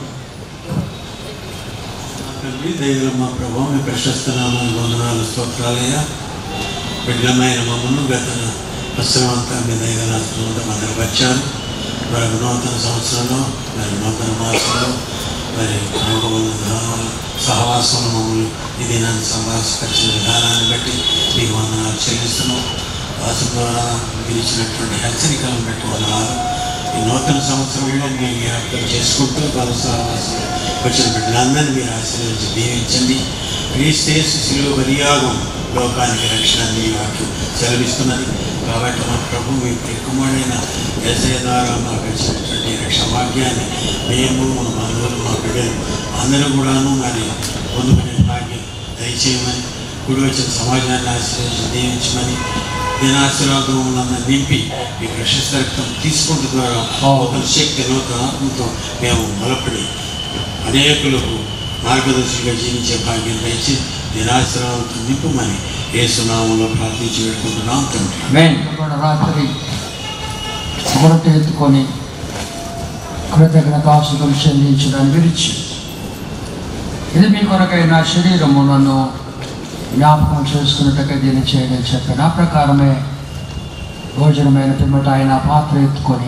దయగల మా ప్రభావం మీ ప్రశస్త నామాలు వందనాలు స్తోత్రాలయ్యా. బిడ్డలమైన మమ్మల్ని గత ప్రశ్నవంతా మీ దయగల అందరూ వచ్చారు. మరి నూతన సంవత్సరంలో మరి నూతన మాసంలో మరి సహవాసంలో మమ్మల్ని ఇది నన్ను సంభాషపరిచిన విధానాన్ని బట్టి మీకు వందనాలు చెల్లిస్తున్నాం. వాసు ద్వారా మీరు ఇచ్చినటువంటి హెచ్చరికలను బట్టి వందనాలు. ఈ నూతన సంవత్సరంలో మీరు జ్ఞాపకం చేసుకుంటూ వాళ్ళ సహవాసం వచ్చిన బిడ్డలందరినీ మీరు ఆశీర్వదించి దీవించండి. క్రీస్తు శిలువ బలియాగం లోకానికి రక్షణ మీ వాక్యం సెలవిస్తున్నది. కాబట్టి మా ప్రభు మీ ప్రియకుమారుడైన యేసయ్య ద్వారా మాకు వచ్చినటువంటి రక్షణ భాగ్యాన్ని మేము మా బంధువులు మా బిడ్డలు అందరూ కూడాను మరి పొందుకునే భాగ్యం దయచేయమని, కూడి వచ్చిన సమాజాన్ని ఆశీర్వదించి దీవించమని, దినాశీర్వాదములను నింపి మీ ప్రశస్త రక్తం తీసుకుంటూ ద్వారా నూతన శక్తి నూతన ఆత్మతో మేము బలపడి అనేకులకు మార్గదర్శులుగా జీవించే భాగ్యం దయచి దినాశీర్వాదంతో నింపమని యేసునామములో ప్రార్థించి వేడుకుంటున్నాం తండ్రి. రాత్రి మొదట ఎత్తుకొని కృతజ్ఞతాస్తుతులు చెల్లించడానికి విరిచి, ఇది మీ కొరకైన శరీరము నన్ను జ్ఞాపకం చేసుకున్నట్టుగా దీన్ని చేయడం చెప్పాను. ఆ ప్రకారమే భోజనమైన పిమ్మట ఆయన పాత్ర ఎత్తుకొని,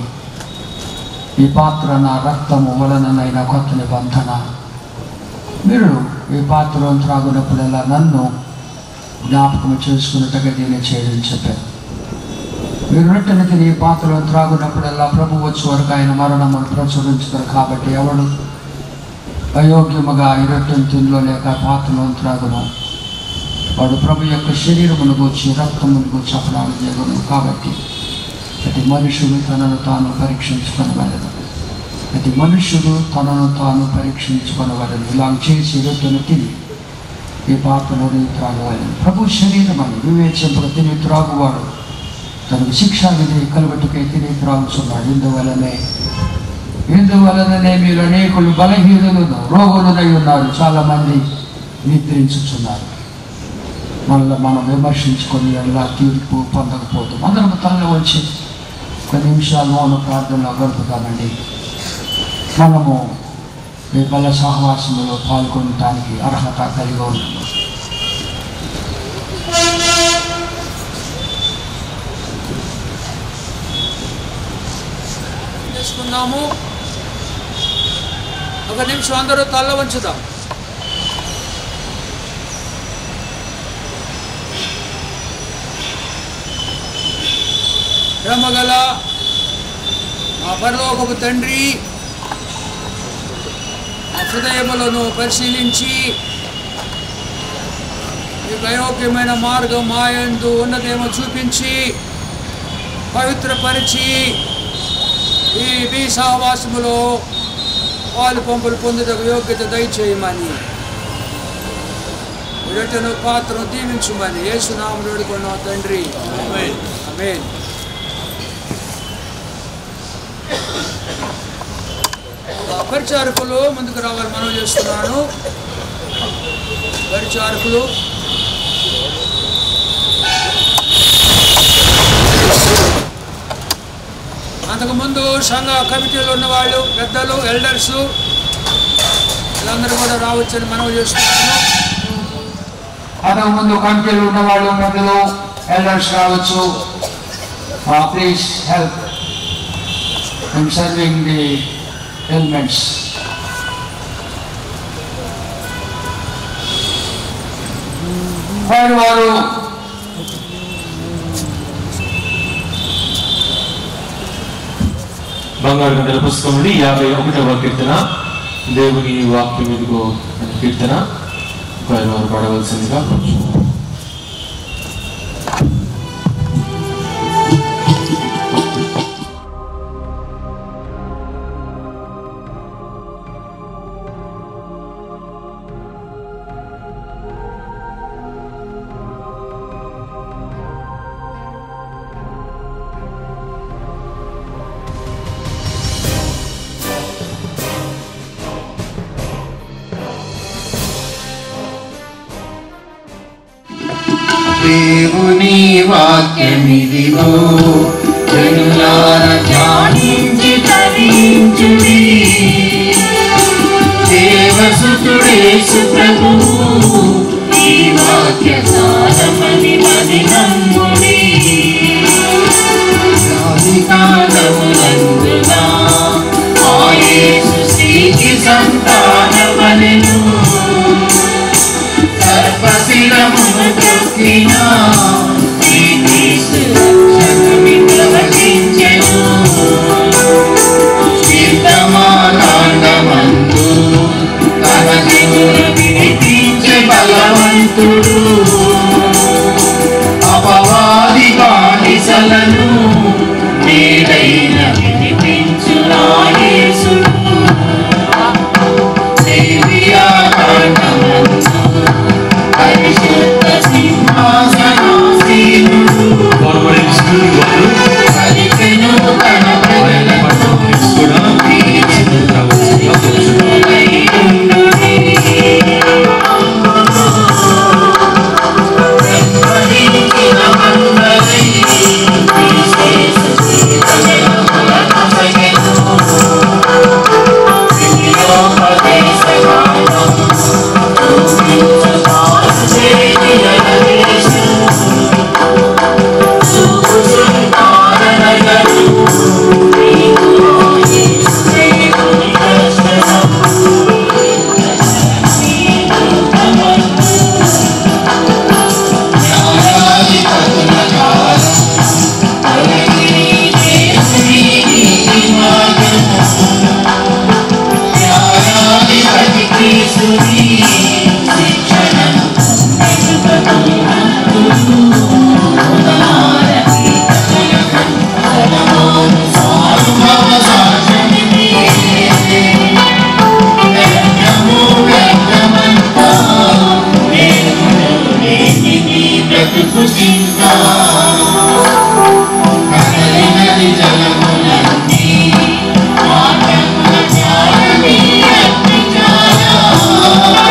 ఈ పాత్ర నా రక్తము వలననైన కొత్త నిబంధన, మీరు ఈ పాత్రలో త్రాగునప్పుడల్లా నన్ను జ్ఞాపకం చేసుకున్నట్టుగా దీన్ని చేయడం చెప్పాను. మీరు రొట్టెను తిని ఈ పాత్రలో త్రాగునప్పుడల్లా ప్రభు వచ్చే వరకు ఆయన మరణమును ప్రచురించుతారు. కాబట్టి ఎవడు అయోగ్యముగా ఈ రొట్టెను తినలో లేక పాత్రలో త్రాగును వాడు ప్రభు యొక్క శరీరమును గూర్చి రక్తమును గూర్చి అపరాధం చేయగలను. కాబట్టి ప్రతి మనుషుడు తనను తాను పరీక్షించుకొనవలెను. ప్రతి మనుషుడు తనను తాను పరీక్షించుకొనవలెను. ఇలా చేసి రొట్టెను తిని ఈ పాత్రలో త్రాగవలెను. ప్రభు శరీరం అని వివేచింపుడు తిని త్రాగువాడు తనకు శిక్షా విధి కలుగట్టుకై తిని త్రాగుతున్నాడు. ఇందువలనే ఇందువలననే మీరు అనేకులు బలహీనులను రోగులునై ఉన్నారు, చాలామంది నిద్రించుతున్నారు. మళ్ళీ మనం విమర్శించుకొని ఎలా తీర్పు పొందకపోతాం. అందరం తనలో వచ్చి కొన్ని నిమిషాలు మౌన ప్రార్థనలో గడుపుతామండి. మనము ఈ బల సహవాసంలో పాల్గొనడానికి అర్హత కలిగి ఉన్నాము. చేసుకుందాము. ఒక నిమిషం అందరూ తల్ల వంచుదాం. ప్రేమగల మా పరలోకపు తండ్రి, మా హృదయములను పరిశీలించి మీకు అయోగ్యమైన మార్గం మాయందు ఉన్నదేమో చూపించి పవిత్రపరిచి ఈ మీ సహవాసములో పాలు పంపులు పొందుటకు యోగ్యత దయచేయమని, రొట్టెను పాత్రను దీవించమని యేసునామములో వేడుకొన్నాము తండ్రి. ఆమేన్. ఆమేన్. పరిచారకులు ముందుకు రావాలి మనం చేస్తున్నాను. పరిచారకులు అంతకుముందు సంఘ కమిటీలో ఉన్నవాళ్ళు, పెద్దలు, ఎల్డర్సు వీళ్ళందరూ కూడా రావచ్చని మనం చేస్తున్నాను. అంతకుముందు కమిటీలో ఉన్నవాళ్ళు, పెద్దలు, ఎల్డర్స్ రావచ్చు. Please help in serving the elements. వారు వారు బంగారు గంటల పుస్తకం నుండి యాభై ఒకటవ కీర్తన, దేవుని వాక్యం ఇదిగో కీర్తన వారు పడవలసిందిగా కూర్చున్నారు. దేవుని వాక్యమిదిగో జనులార ధ్యానించి తరించుడి. దేవసుతుడేసు ప్రభువు ఈ వాక్య సారమని మది నమ్ముడి. ఆదికాండమునందున ఆ యేసు స్త్రీకి సంతానమనెను. జలములన్నీ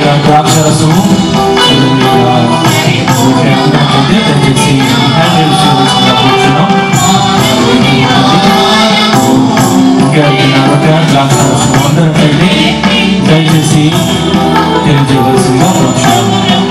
ద్రాక్షరసము అందరికైతే దయచేసి హ్యాండ్ కూర్చున్నాం. ద్రాక్షరసము అందరికైతే దయచేసి తెలియజేయవలసిందిగా కోరుచున్నాం.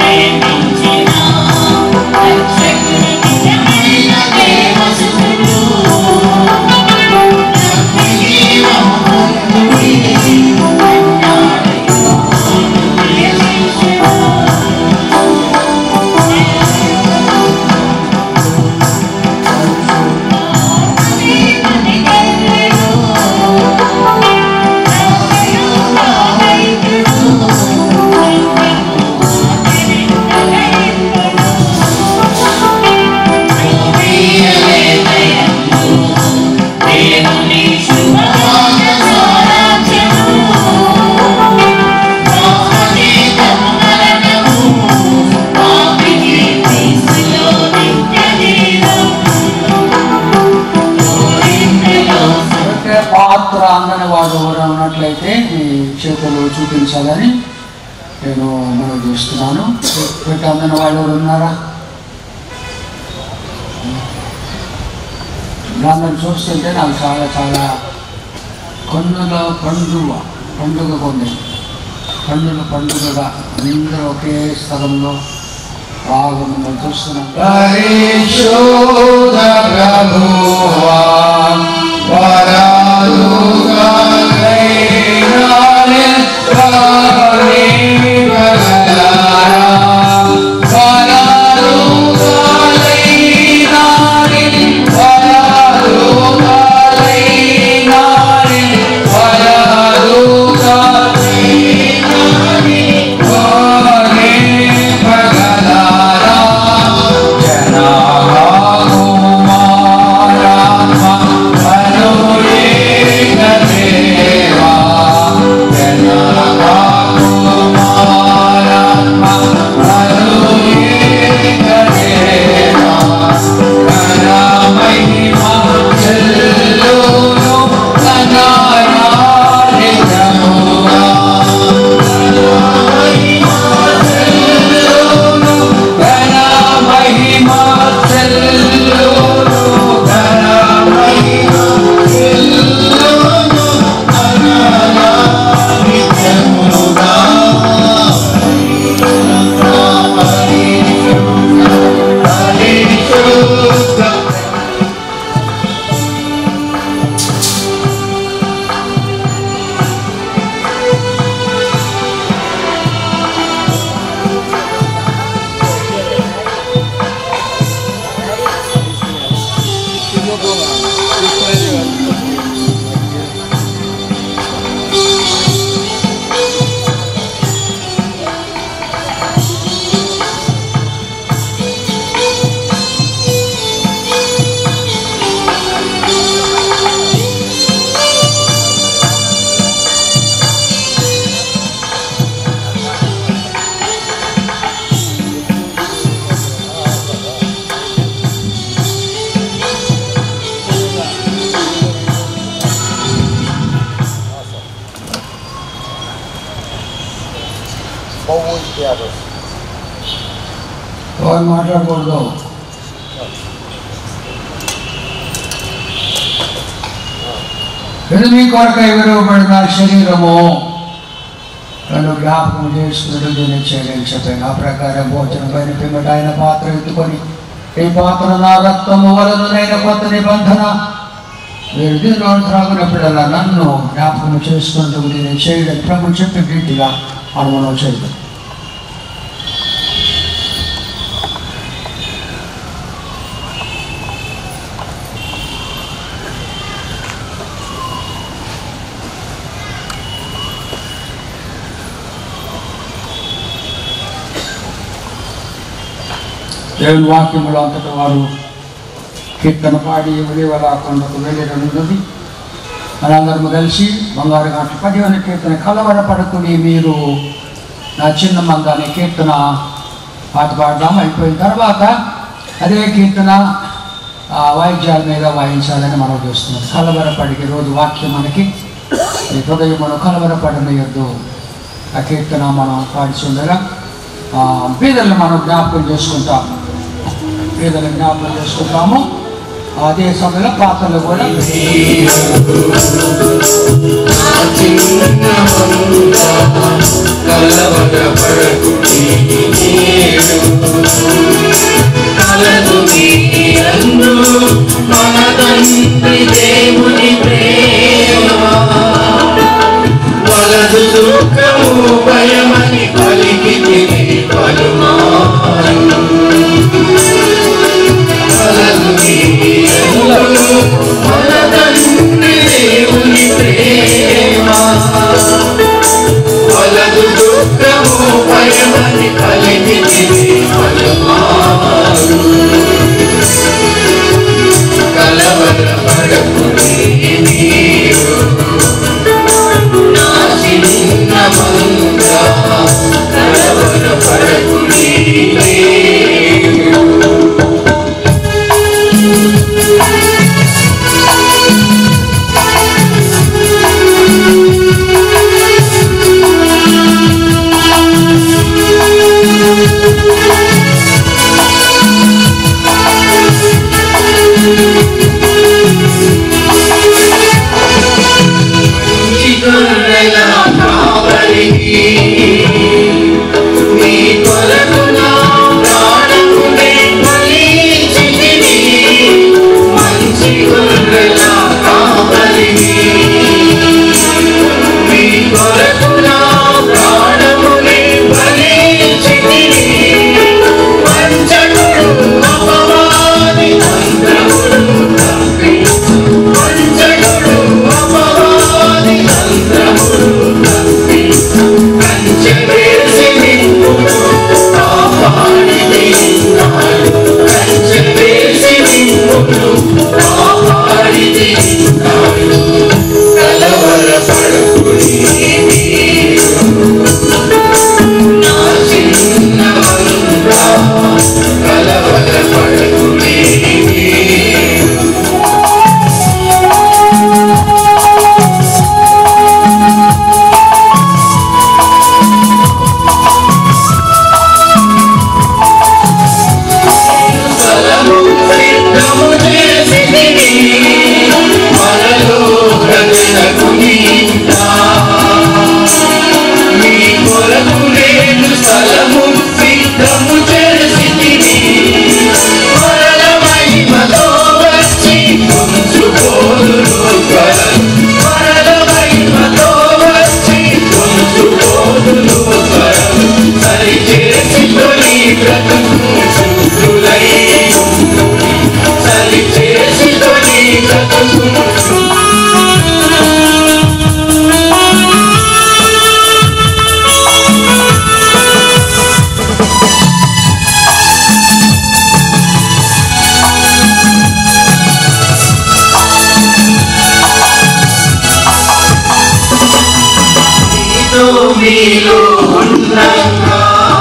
ఉన్నట్లయితే మీ చేతులు చూపించాలని నేను మనం చేస్తున్నాను. పెట్టి అందని వాళ్ళు ఎవరు ఉన్నారా? దాన్ని చూస్తుంటే నాకు చాలా చాలా కన్నుల పండుగ పండుగ కొంది కన్నుల పండుగగా అందరూ ఒకే స్థలంలో బాగా మిమ్మల్ని చూస్తున్నాం. పరిశోధ ప్రభువా ఎవరు మాట్లాడకూడదు. ఇది మీ కొరకై విలువబడిన శరీరము నన్ను జ్ఞాపకం చేసుకుని దీన్ని చేయని చెప్పాను. ఆ ప్రకారం భోజనం పైన పిమ్మట ఆయన పాత్ర ఎత్తుకొని ఈ పాత్ర నా రక్తము వలనైన కొత్త నిబంధన మీరు దీనిలో త్రాగునప్పుడల్లా నన్ను జ్ఞాపకం చేసుకుంటూ దీన్ని చేయడం ప్రభు చెప్పి గట్టిగా అనుమానం చేయడం. దేవుని వాక్యములు అంతటా వారు కీర్తన పాడి ఉలివల కొండకు వెళ్ళినది. మనందరము కలిసి బంగారు గంటలు పదిహేను కీర్తన కలవరపడుకుని మీరు నా చిన్న మందాన్ని కీర్తన పాట పాడదాం. అయిపోయిన తర్వాత అదే కీర్తన వాయిద్యాల మీద వాయించాలని మనం చూస్తున్నాం. కలవరపడికి రోజు వాక్యం మనకి ఈ హృదయం మనం కలవరపడనయొద్దు. ఆ కీర్తన మనం పాడుచుండగా పేదలను మనం జ్ఞాపకం చేసుకుంటాం. పేదలను జ్ఞాపకం చేసుకుంటాము. అదే సమయంలో పాత్రలు కూడా దేవుని ప్రేమ వలదు దుఃఖము భయమని పలికి పలుమారు దేవుని ప్రేమ వలదు దుఃఖము భయమని పలికి పలుమారు కలవరపడకుని నీవు నా చిన్న మంద కలవరపడకుని నీవు మీలో ఉన్నంగా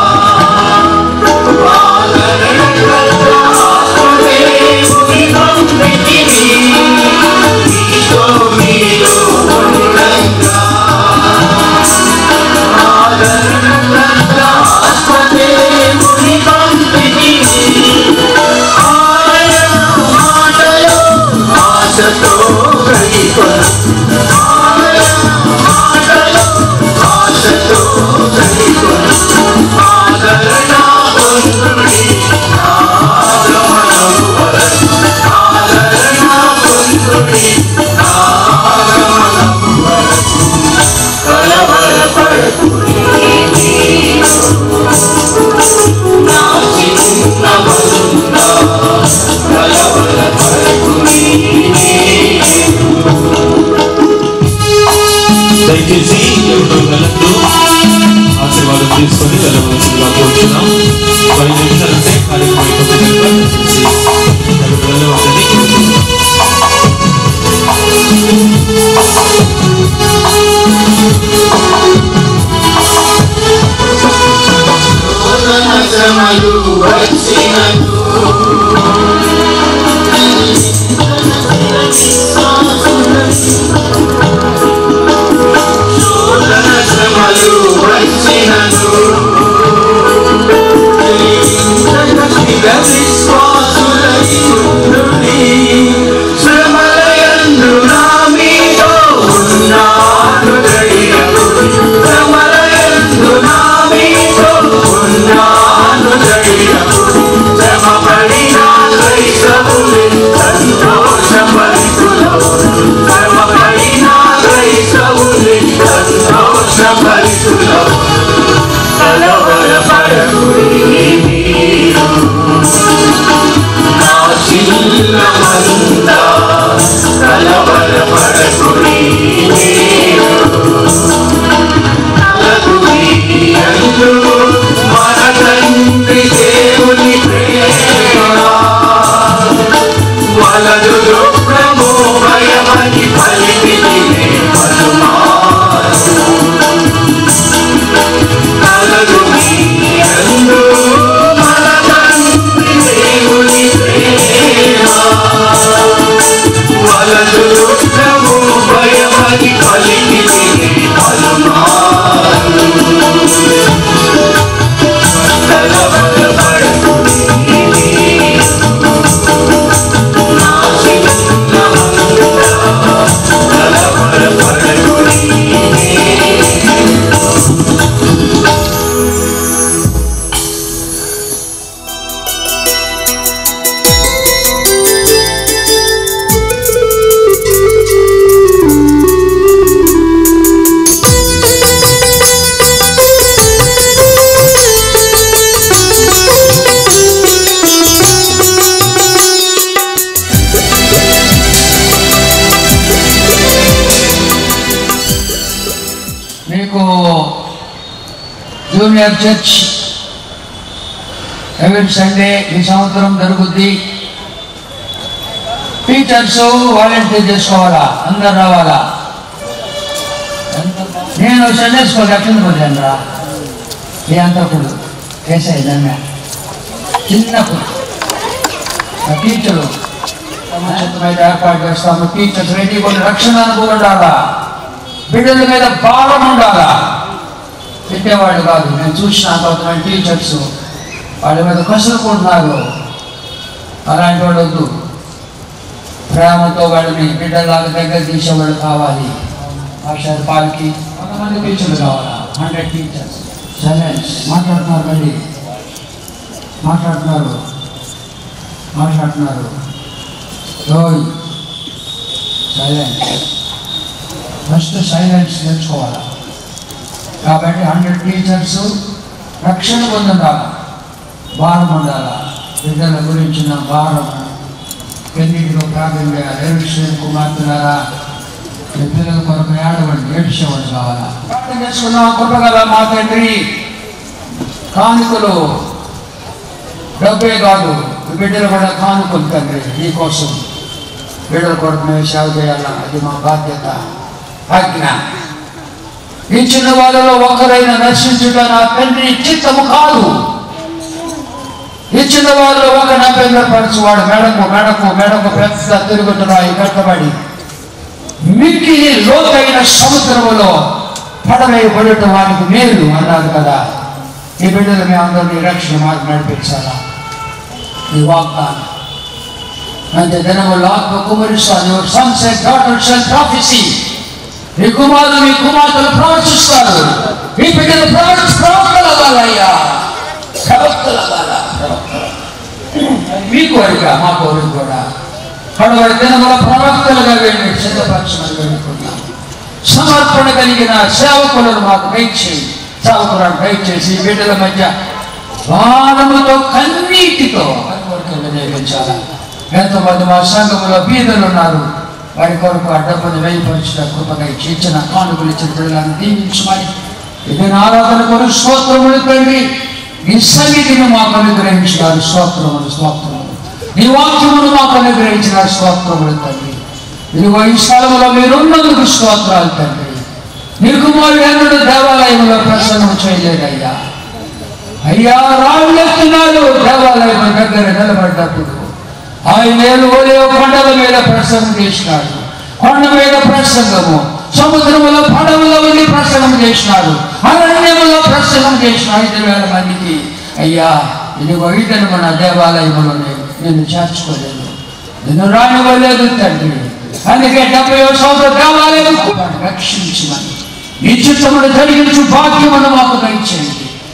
దయచేసి ఎవరో గలతో ఆశీర్వాదం తీసుకొని వెళ్ళవలసిందిగా కోరుతున్నాం. పది నిమిషాలంటే కార్యక్రమం అయిపోతుంది కనుక వెళ్ళవద్దని కోరుతున్నాం. శ్రమలు జూనియర్ చర్చ్ ఎవ్రీ సండే ఈ సంవత్సరం జరుగుద్ది. టీచర్స్ వాలంటీర్ చేసుకోవాలా, అందరు రావాలా. నేను సండే స్కూల్ ఎట్లా పోయాను రా ఏ అంతప్పుడు వేసాయి దాన్ని చిన్నప్పుడు టీచరు మీద ఏర్పాటు చేస్తాము. టీచర్స్ రెడీ కొన్ని రక్షణ అనుభవం ఉండాలా, బిడ్డల మీద భారం ఉండాలా. పెట్టేవాళ్ళు కాదు. నేను చూసిన కొంతమంది టీచర్స్ వాళ్ళ మీద కసురుకుంటున్నారు. అలాంటి వాళ్ళు వద్దు. ప్రేమతో వాళ్ళని బిడ్డలాగా దగ్గర తీసేవాళ్ళు కావాలి. భాష పాలకి కొంతమంది టీచర్లు కావాలా. హండ్రెడ్ టీచర్స్ సైలెన్స్ మాట్లాడుతున్నారు, మళ్ళీ మాట్లాడుతున్నారు మాట్లాడుతున్నారు సైలెన్స్. ఫస్ట్ సైలెన్స్ నేర్చుకోవాలా. కాబట్టి హండ్రెడ్ టీచర్స్ రక్షణ పొందాలా, భారం ఉండాలా. బిడ్డల గురించిన భారం పెళ్లిలో ప్రార్థన చేయాలి. ఏడుశ్వరి కుమార్తెలారా మీ పిల్లల కొరకు ఏడవండి, ఏడ్చేవాడు కావాలా. ప్రార్థన చేసుకున్నాం. కృపగల మా తండ్రి, కానుకలు డబ్బే కాదు, బిడ్డలు కూడా కానుకలు తండ్రి. నీకోసం బిడ్డల కొరకు మేము సేవ చేయాలా, అది మా బాధ్యత, ఆజ్ఞ. ఇచ్చిన వాళ్ళలో ఒకరైనా నశించుట నా తండ్రి చిత్తము కాదు. ఇచ్చిన వాళ్ళు ఒక నపెందపరచు వాడు మెడకు మెడకు మెడకు పెద్ద తిరుగుతున్నాయి కట్టబడి మిక్కిలి లోతైన సముద్రములో పడవేయబడటం వారికి మేలు అన్నారు కదా. ఈ బిడ్డలు మీ అందరినీ రక్షణ మార్గం నడిపించాలా. ఈ వాగ్దానం అంటే దినములు ఆత్మ కుమరిస్తాను. Sons and daughters and prophecy. మీ కుమారులు మీ కుమార్తెలు ప్రవచిస్తారు. మీ బిడ్డలు ప్రవచ ప్రవక్తలు అవ్వాలయ్యా, ప్రవక్తలు అవ్వాలా. మీ కోరిక మా కోరిక కూడా పడవడి దినముల ప్రవక్తలుగా వెళ్ళి సిద్ధపరచమని వేడుకున్నాం. సమర్పణ కలిగిన సేవకులను మాకు దయచేసి సేవకులను దయచేసి బిడ్డల మధ్య బాణముతో కన్నీటితో కోరికలు వినియోగించాలా. ఎంతమంది మా సంఘములో బీదలు ఉన్నారు, వారి కొరకు ఆ డబ్బును వేయపరిచిన కృపగా ఇచ్చిన కానుకలు ఇచ్చిన బిడ్డలను దీవించమని ఇది ఆరాధన కొరకు స్తోత్రములు తండ్రి. నీ సన్నిధిని మాకు అనుగ్రహించినారు, స్తోత్రములు స్తోత్రములు. నీ వాక్యమును మాకు అనుగ్రహించినారు, స్తోత్రములు తండ్రి. ఇదిగో ఈ స్థలంలో మీరున్నందుకు స్తోత్రాలు తండ్రి. నీ కుమారుడు ఎన్నడూ దేవాలయంలో ప్రసన్నం చేయలేదయ్యా. అయ్యా రాళ్ళెత్తున్నాడు దేవాలయం దగ్గర నిలబడ్డప్పుడు. ఆయన ఓలే కొండల మీద ప్రసంగం చేసినాడు, కొండ మీద ప్రసంగము, సముద్రములో పడవలో ఉండి ప్రసంగం చేసినాడు, అరణ్యములో ప్రసంగం చేసిన ఐదు వేల మందికి. అయ్యా ఇదిగో ఇతను మన దేవాలయంలోనే నేను చేర్చుకోలేదు, నేను రానివ్వలేదు తండ్రి. అందుకే డెబ్బై సంవత్సరం దేవాలయం రక్షించమని నీ చిత్తమును జరిగించు భాగ్యమును మాకు దయచేయండి.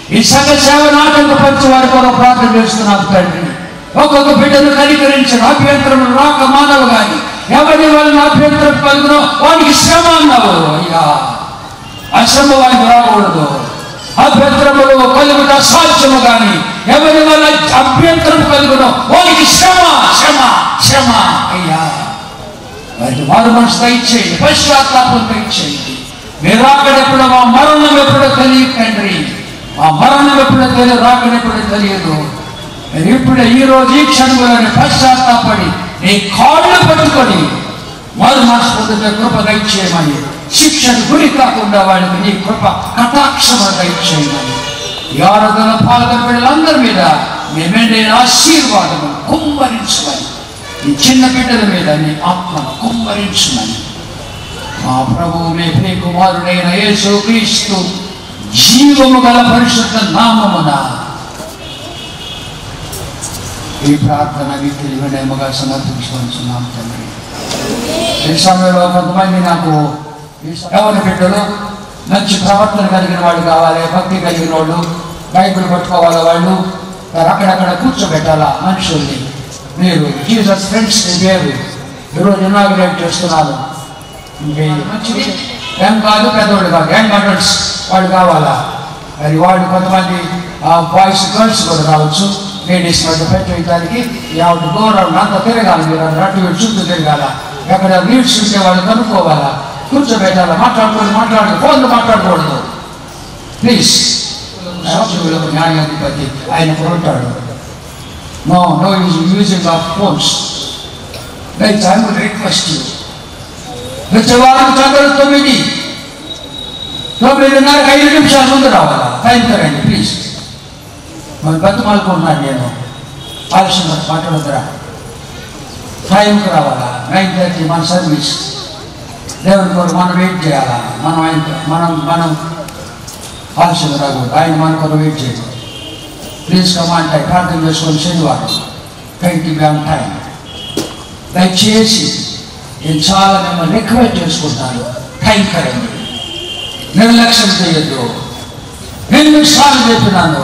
ఈ సంఘ సేవను ఆటంకపరిచే వారి కొరకు ప్రార్థన చేస్తున్నాను తండ్రి. ఒక్కొక్క బిడ్డను కనికరించిన అభ్యంతరం రాక మానవు గాని ఎవరి వలన అభ్యంతరం కలుగునో వానికి శ్రమ అన్నావు అయ్యా. ఆ శ్రమ వారికి రాకూడదు. అభ్యంతరములు కలుగుట అసాధ్యము కానీ ఎవరి వల్ల అభ్యంతరం కలుగునో వారికి శ్రమ శ్రమ శ్రమ అయ్యా. వారికి మారు మనసు దయచేయండి, పశ్చాత్తాపం దయచేయండి. మీరు రాకడెప్పుడు మా మరణం ఎప్పుడో తెలియదు తండ్రి. మా మరణం ఎప్పుడో తెలియదు, రాకడెప్పుడో తెలియదు. మీరు ఇప్పుడే ఈ రోజు ఈ క్షణంలోనే పశ్చాత్తాపడి నీ కాళ్ళు పట్టుకొని మారు మనసు పొందుతున్న కృప దయచేయమని, శిక్షను గురి కాకుండా వాడికి నీ కృప కటాక్షమ దయచేయమని, ఈ ఆరాధన పాల్గొన్న బిడ్డలందరి మీద మేమెండైన ఆశీర్వాదము కుమ్మరించమని, ఈ చిన్న బిడ్డల మీద నీ ఆత్మను కుమ్మరించమని మా ప్రభువు మీ ప్రియ కుమారుడైన యేసు క్రీస్తు జీవము గల పరిశుద్ధ నామమున ఈ ప్రార్థన వ్యక్తులు వినయముగా సమర్పించుకుంటున్నాం తండ్రి. ఈ సమయంలో కొంతమంది నాకు ఎవరి బిడ్డలు మంచి ప్రవర్తన కలిగిన వాళ్ళు కావాలి, భక్తి కలిగిన వాళ్ళు, బైబిల్ పట్టుకోవాలి, వాళ్ళు అక్కడక్కడ కూర్చోబెట్టాలా మనుషుల్ని. మీరు జీసస్ ఫ్రెండ్స్ పేరు ఈరోజు ఇనాగ్రేట్ చేస్తున్నారు. మంచిది ఏం కాదు, పెద్దవాళ్ళు కాదు, యంగ్ అడల్ట్స్ వాళ్ళు కావాలా. మరి వాళ్ళు కొంతమంది బాయ్స్ గర్ల్స్ కూడా కావచ్చు. లేడీస్ మధ్య పెట్టడానికి యావత్ గౌరవం అంత తిరగాలి. మీరు అటు ఇటు చుట్టూ తిరగాల. ఎక్కడ నీడ్స్ ఉంటే వాళ్ళు కనుక్కోవాలా, కూర్చోబెట్టాలా, మాట్లాడుకోండి మాట్లాడు ఫోన్లు మాట్లాడకూడదు ప్లీజ్. న్యాయాధిపతి ఆయన ఉంటాడు. No no using of phones. Like I would request you, వచ్చే వారం చంద్రుడు తొమ్మిది తొమ్మిదిన్నరకు ఐదు నిమిషాల ముందు రావాలా, టైం కరండి ప్లీజ్. మన బతుమాలుకున్నాను నేను, ఆలస్యంగా మాట్లాడుతురా, టైంకి రావాలా. నైన్ థర్టీ మన సర్వీస్. దేవుని కొరకు మనం వెయిట్ చేయాలా. మనం ఆయన మనం మనం ఆలస్యంగా రాకూడదు. ఆయన మన కొరకు వెయిట్ చేయకూడదు. ప్లీజ్ కమాండ్ టైం ప్రార్థన చేసుకొని శనివారం ట్వంటీ బ్యాన్ టైం దయచేసి నేను చాలా మిమ్మల్ని రిక్వెస్ట్ చేసుకుంటాను. టైం కరండి, నిర్లక్ష్యం చేయొద్దు. ఎన్నిసార్లు చెప్పినాను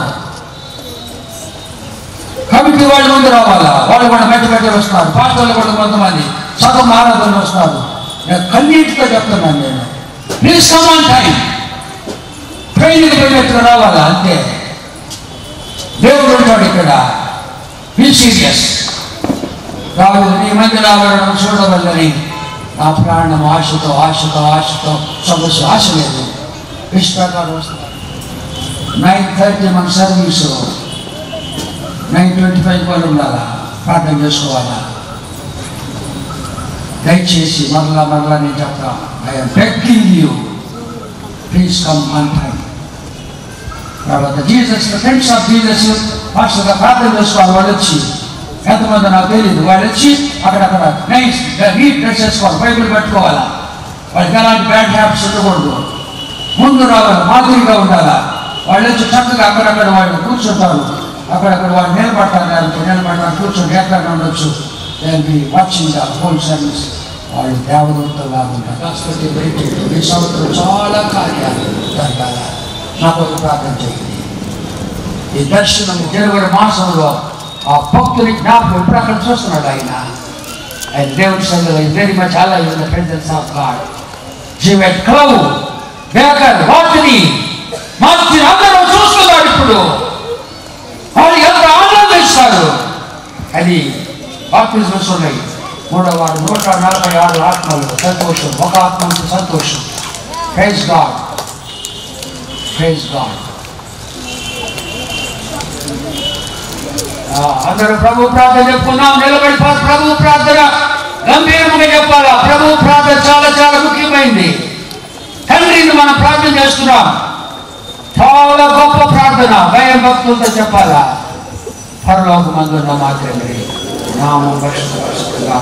కమిటీ వాళ్ళు ముందు రావాలా. వాళ్ళు కూడా మెట్ట మెట్ట వస్తున్నారు, పాస్టర్లు కూడా కొంతమంది సగం ఆరాధనలు వస్తున్నారు. నేను కన్నీటితో చెప్తున్నాను. నేను ప్లీజ్ కమాన్ టైం ట్రైనింగ్ పోయినట్టుగా రావాలా. అంతే, దేవుడు ఉంటాడు ఇక్కడ. Be serious. రావు నీ మధ్య రావడం చూడవల్లని నా ప్రాణం ఆశతో ఆశతో ఆశతో సమస్య ఆశ లేదు. ఇష్టంగా వస్తున్నారు. నైన్ థర్టీ మన సర్వీసు. నైన్ ట్వంటీ ఫైవ్ వాళ్ళు ఉండాలా, ప్రార్థన చేసుకోవాలా. దయచేసి మరలా మరలా నేను చెప్తాను, I'm begging you, please come on time. తర్వాత జీసస్ ఫ్రెండ్స్ ఆఫ్ జీసస్ పాస్టర్గా ప్రార్థన చేసుకోవాలి. వాళ్ళు వచ్చి ఎంతమంది నాకు తెలియదు. వాళ్ళు వచ్చి అక్కడక్కడ నైస్ నీట్ డ్రెస్ చేసుకోవాలి, బైబిల్ పెట్టుకోవాలా. వాళ్ళకి ఎలాంటి బ్యాడ్ హ్యాబిట్స్ ఉండకూడదు. ముందు రావాలి, మాదిరిగా ఉండాలా. వాళ్ళు వచ్చి చక్కగా అక్కడక్కడ వాళ్ళు కూర్చుంటారు, అక్కడక్కడ వాళ్ళు నిలబడతారు, నిలబడతారు కూర్చొని ఎక్కడ ఉండొచ్చు. దానికి వాచింగ్ ద హోల్ సర్వీస్ వాళ్ళు దేవదూతలా ఉంటారు. ఈ సంవత్సరం చాలా కార్యాలు జరగాల. నాకు ఒక ప్రార్థన చేయండి. ఈ దర్శనం జనవరి మాసంలో ఆ భక్తుని జ్ఞాపకం ఇప్పుడు అక్కడ చూస్తున్నాడు ఆయన. ఆయన దేవుడి సంఘంలో వెరీ మచ్ అలా in the presence of God. జీవెట్ క్లౌ బేకర్ వాటిని మార్చి అందరూ చూస్తున్నాడు. ఇప్పుడు వాళ్ళు ఎంత ఆనందిస్తారు. అది బాప్తిజమ్స్ ఉన్నాయి. మూడో వాడు నూట నలభై ఆరు ఆత్మలు సంతోషం, ఒక ఆత్మ నుంచి సంతోషం. Praise God, praise God. అందరూ ప్రభు ప్రార్థన చెప్పుకున్నాం. నిలబడి ప్రభు ప్రార్థన గంభీరంగా చెప్పాలా. ప్రభు ప్రార్థన చాలా చాలా ముఖ్యమైనది. తండ్రిని మనం ప్రార్థన చేస్తున్నాం. చాలా గొప్ప ప్రార్థన, భయం భక్తులతో చెప్పాలా. పరలోకమందున్న మా తండ్రి, నామం పరిశుద్ధపరచుగాక.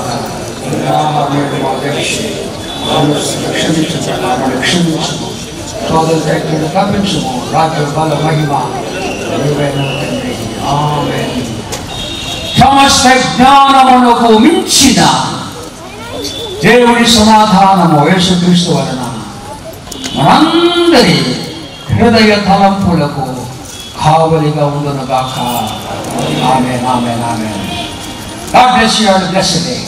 క్షమించము, సోదరు దగ్గర తప్పించము. రాజ్య బల మహిమ తండ్రి. ఆమేన్. సమస్త జ్ఞానమునకు మించిన దేవుడి సమాధానము యేసుక్రీస్తు వలన మనందరి హృదయ తలంపులకు కావలిగా ఉండును గాక. ఆమేన్, ఆమేన్, ఆమేన్. God bless you. Have a blessed day.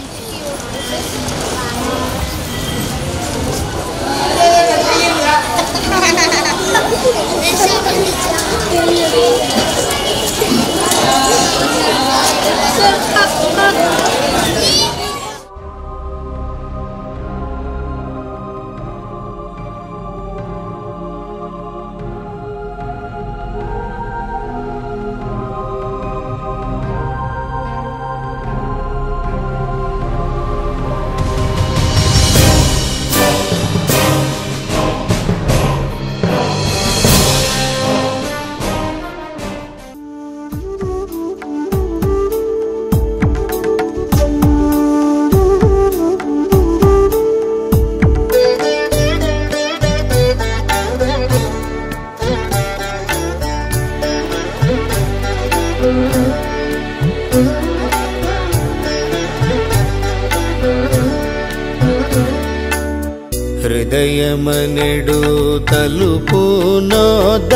హృదయమనెడు తలుపు నోద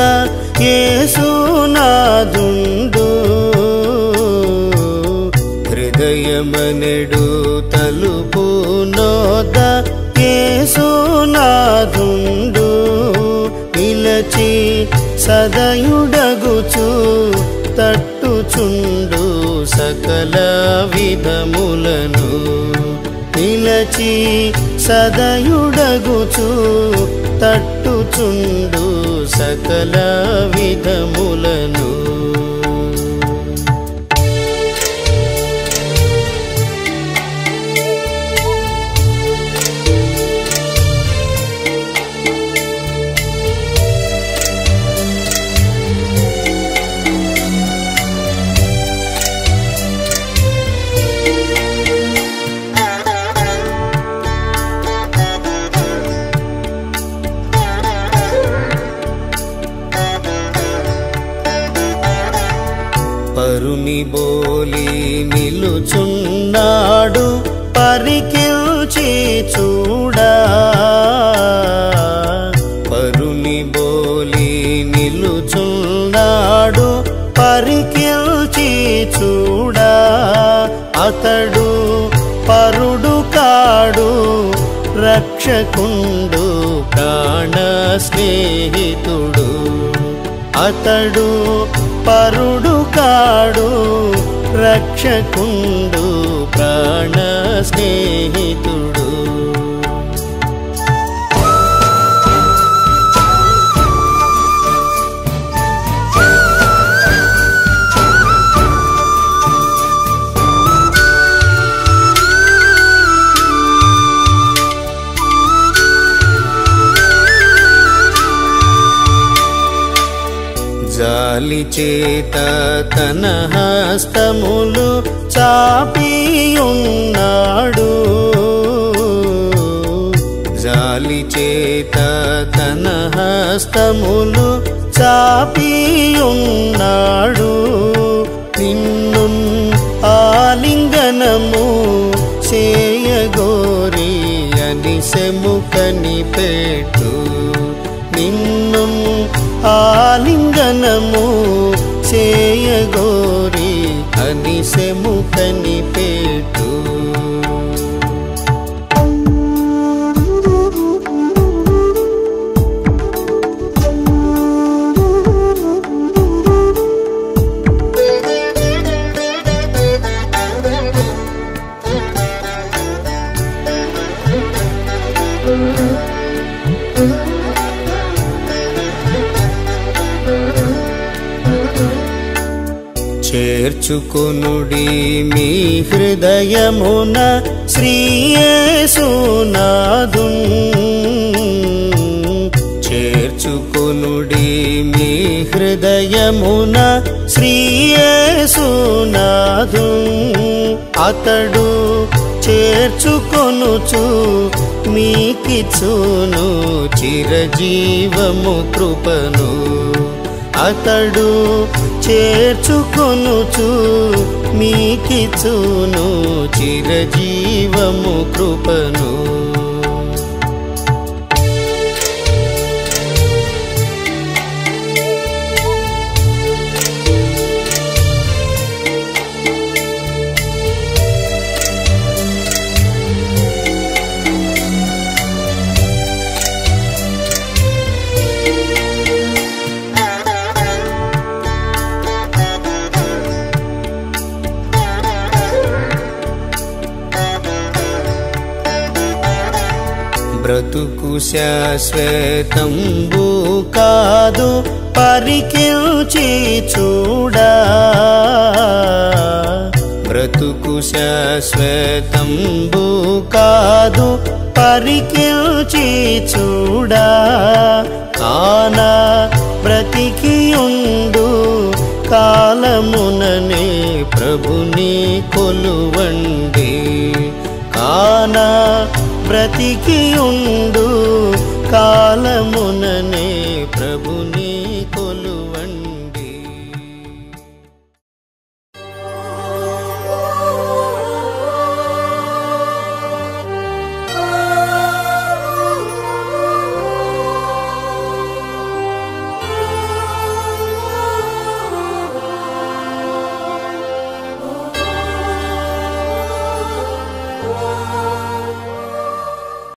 యేసునాదుండు. హృదయమనెడు తలుపు నోద యేసునాదుండు. నిలచి సదయుడగుచు తట్టుచుండు సకల విధములను. నిలచి సదయుడగుచు తట్టుచుండు సకల విధములను. పరుని బోలి నిలుచున్నాడు పరికిల్చి చూడా. పరుని బోలి నిలుచున్నాడు పరికిల్చి చూడా. అతడు పరుడు కాడు రక్షకుండు ప్రాణ స్నేహితుడు. అతడు పరుడు కాడు రక్షకుండు ప్రాణ స్నేహితుడు. జాలి చేత తన హస్తములు చాపియున్నాడు. జాలి చేత తన హస్తములు చాపియున్నాడు. నిన్ను ఆలింగనము చేయగోరి అనిసెము కనిపెట్టు. నిన్ను ఆలింగనము చేయగోరి అనిసెము కనిపెట్టు. చేర్చుకొనుడి మీ హృదయమున శ్రీ యేసునాథున్. చేర్చుకొనుడి మీ హృదయమున శ్రీ యేసునాథున్. అతడు చేర్చుకొనుచు మీకిచ్చును చిరజీవము కృపను. అతడు చేర్చుకొనుచు మీకిచ్చును చిరజీవము కృపను. బ్రతుకు శాశ్వతంబు కాదు పరికిల్చి చూడా, బ్రతుకు శాశ్వతంబు కాదు పరికిల్చి చూడా, కానా బ్రతికియుండు కాలముననే ప్రభుని కొలువండి, కానా బ్రతికియుండు కాలముననే ప్రభుని కొలువండి.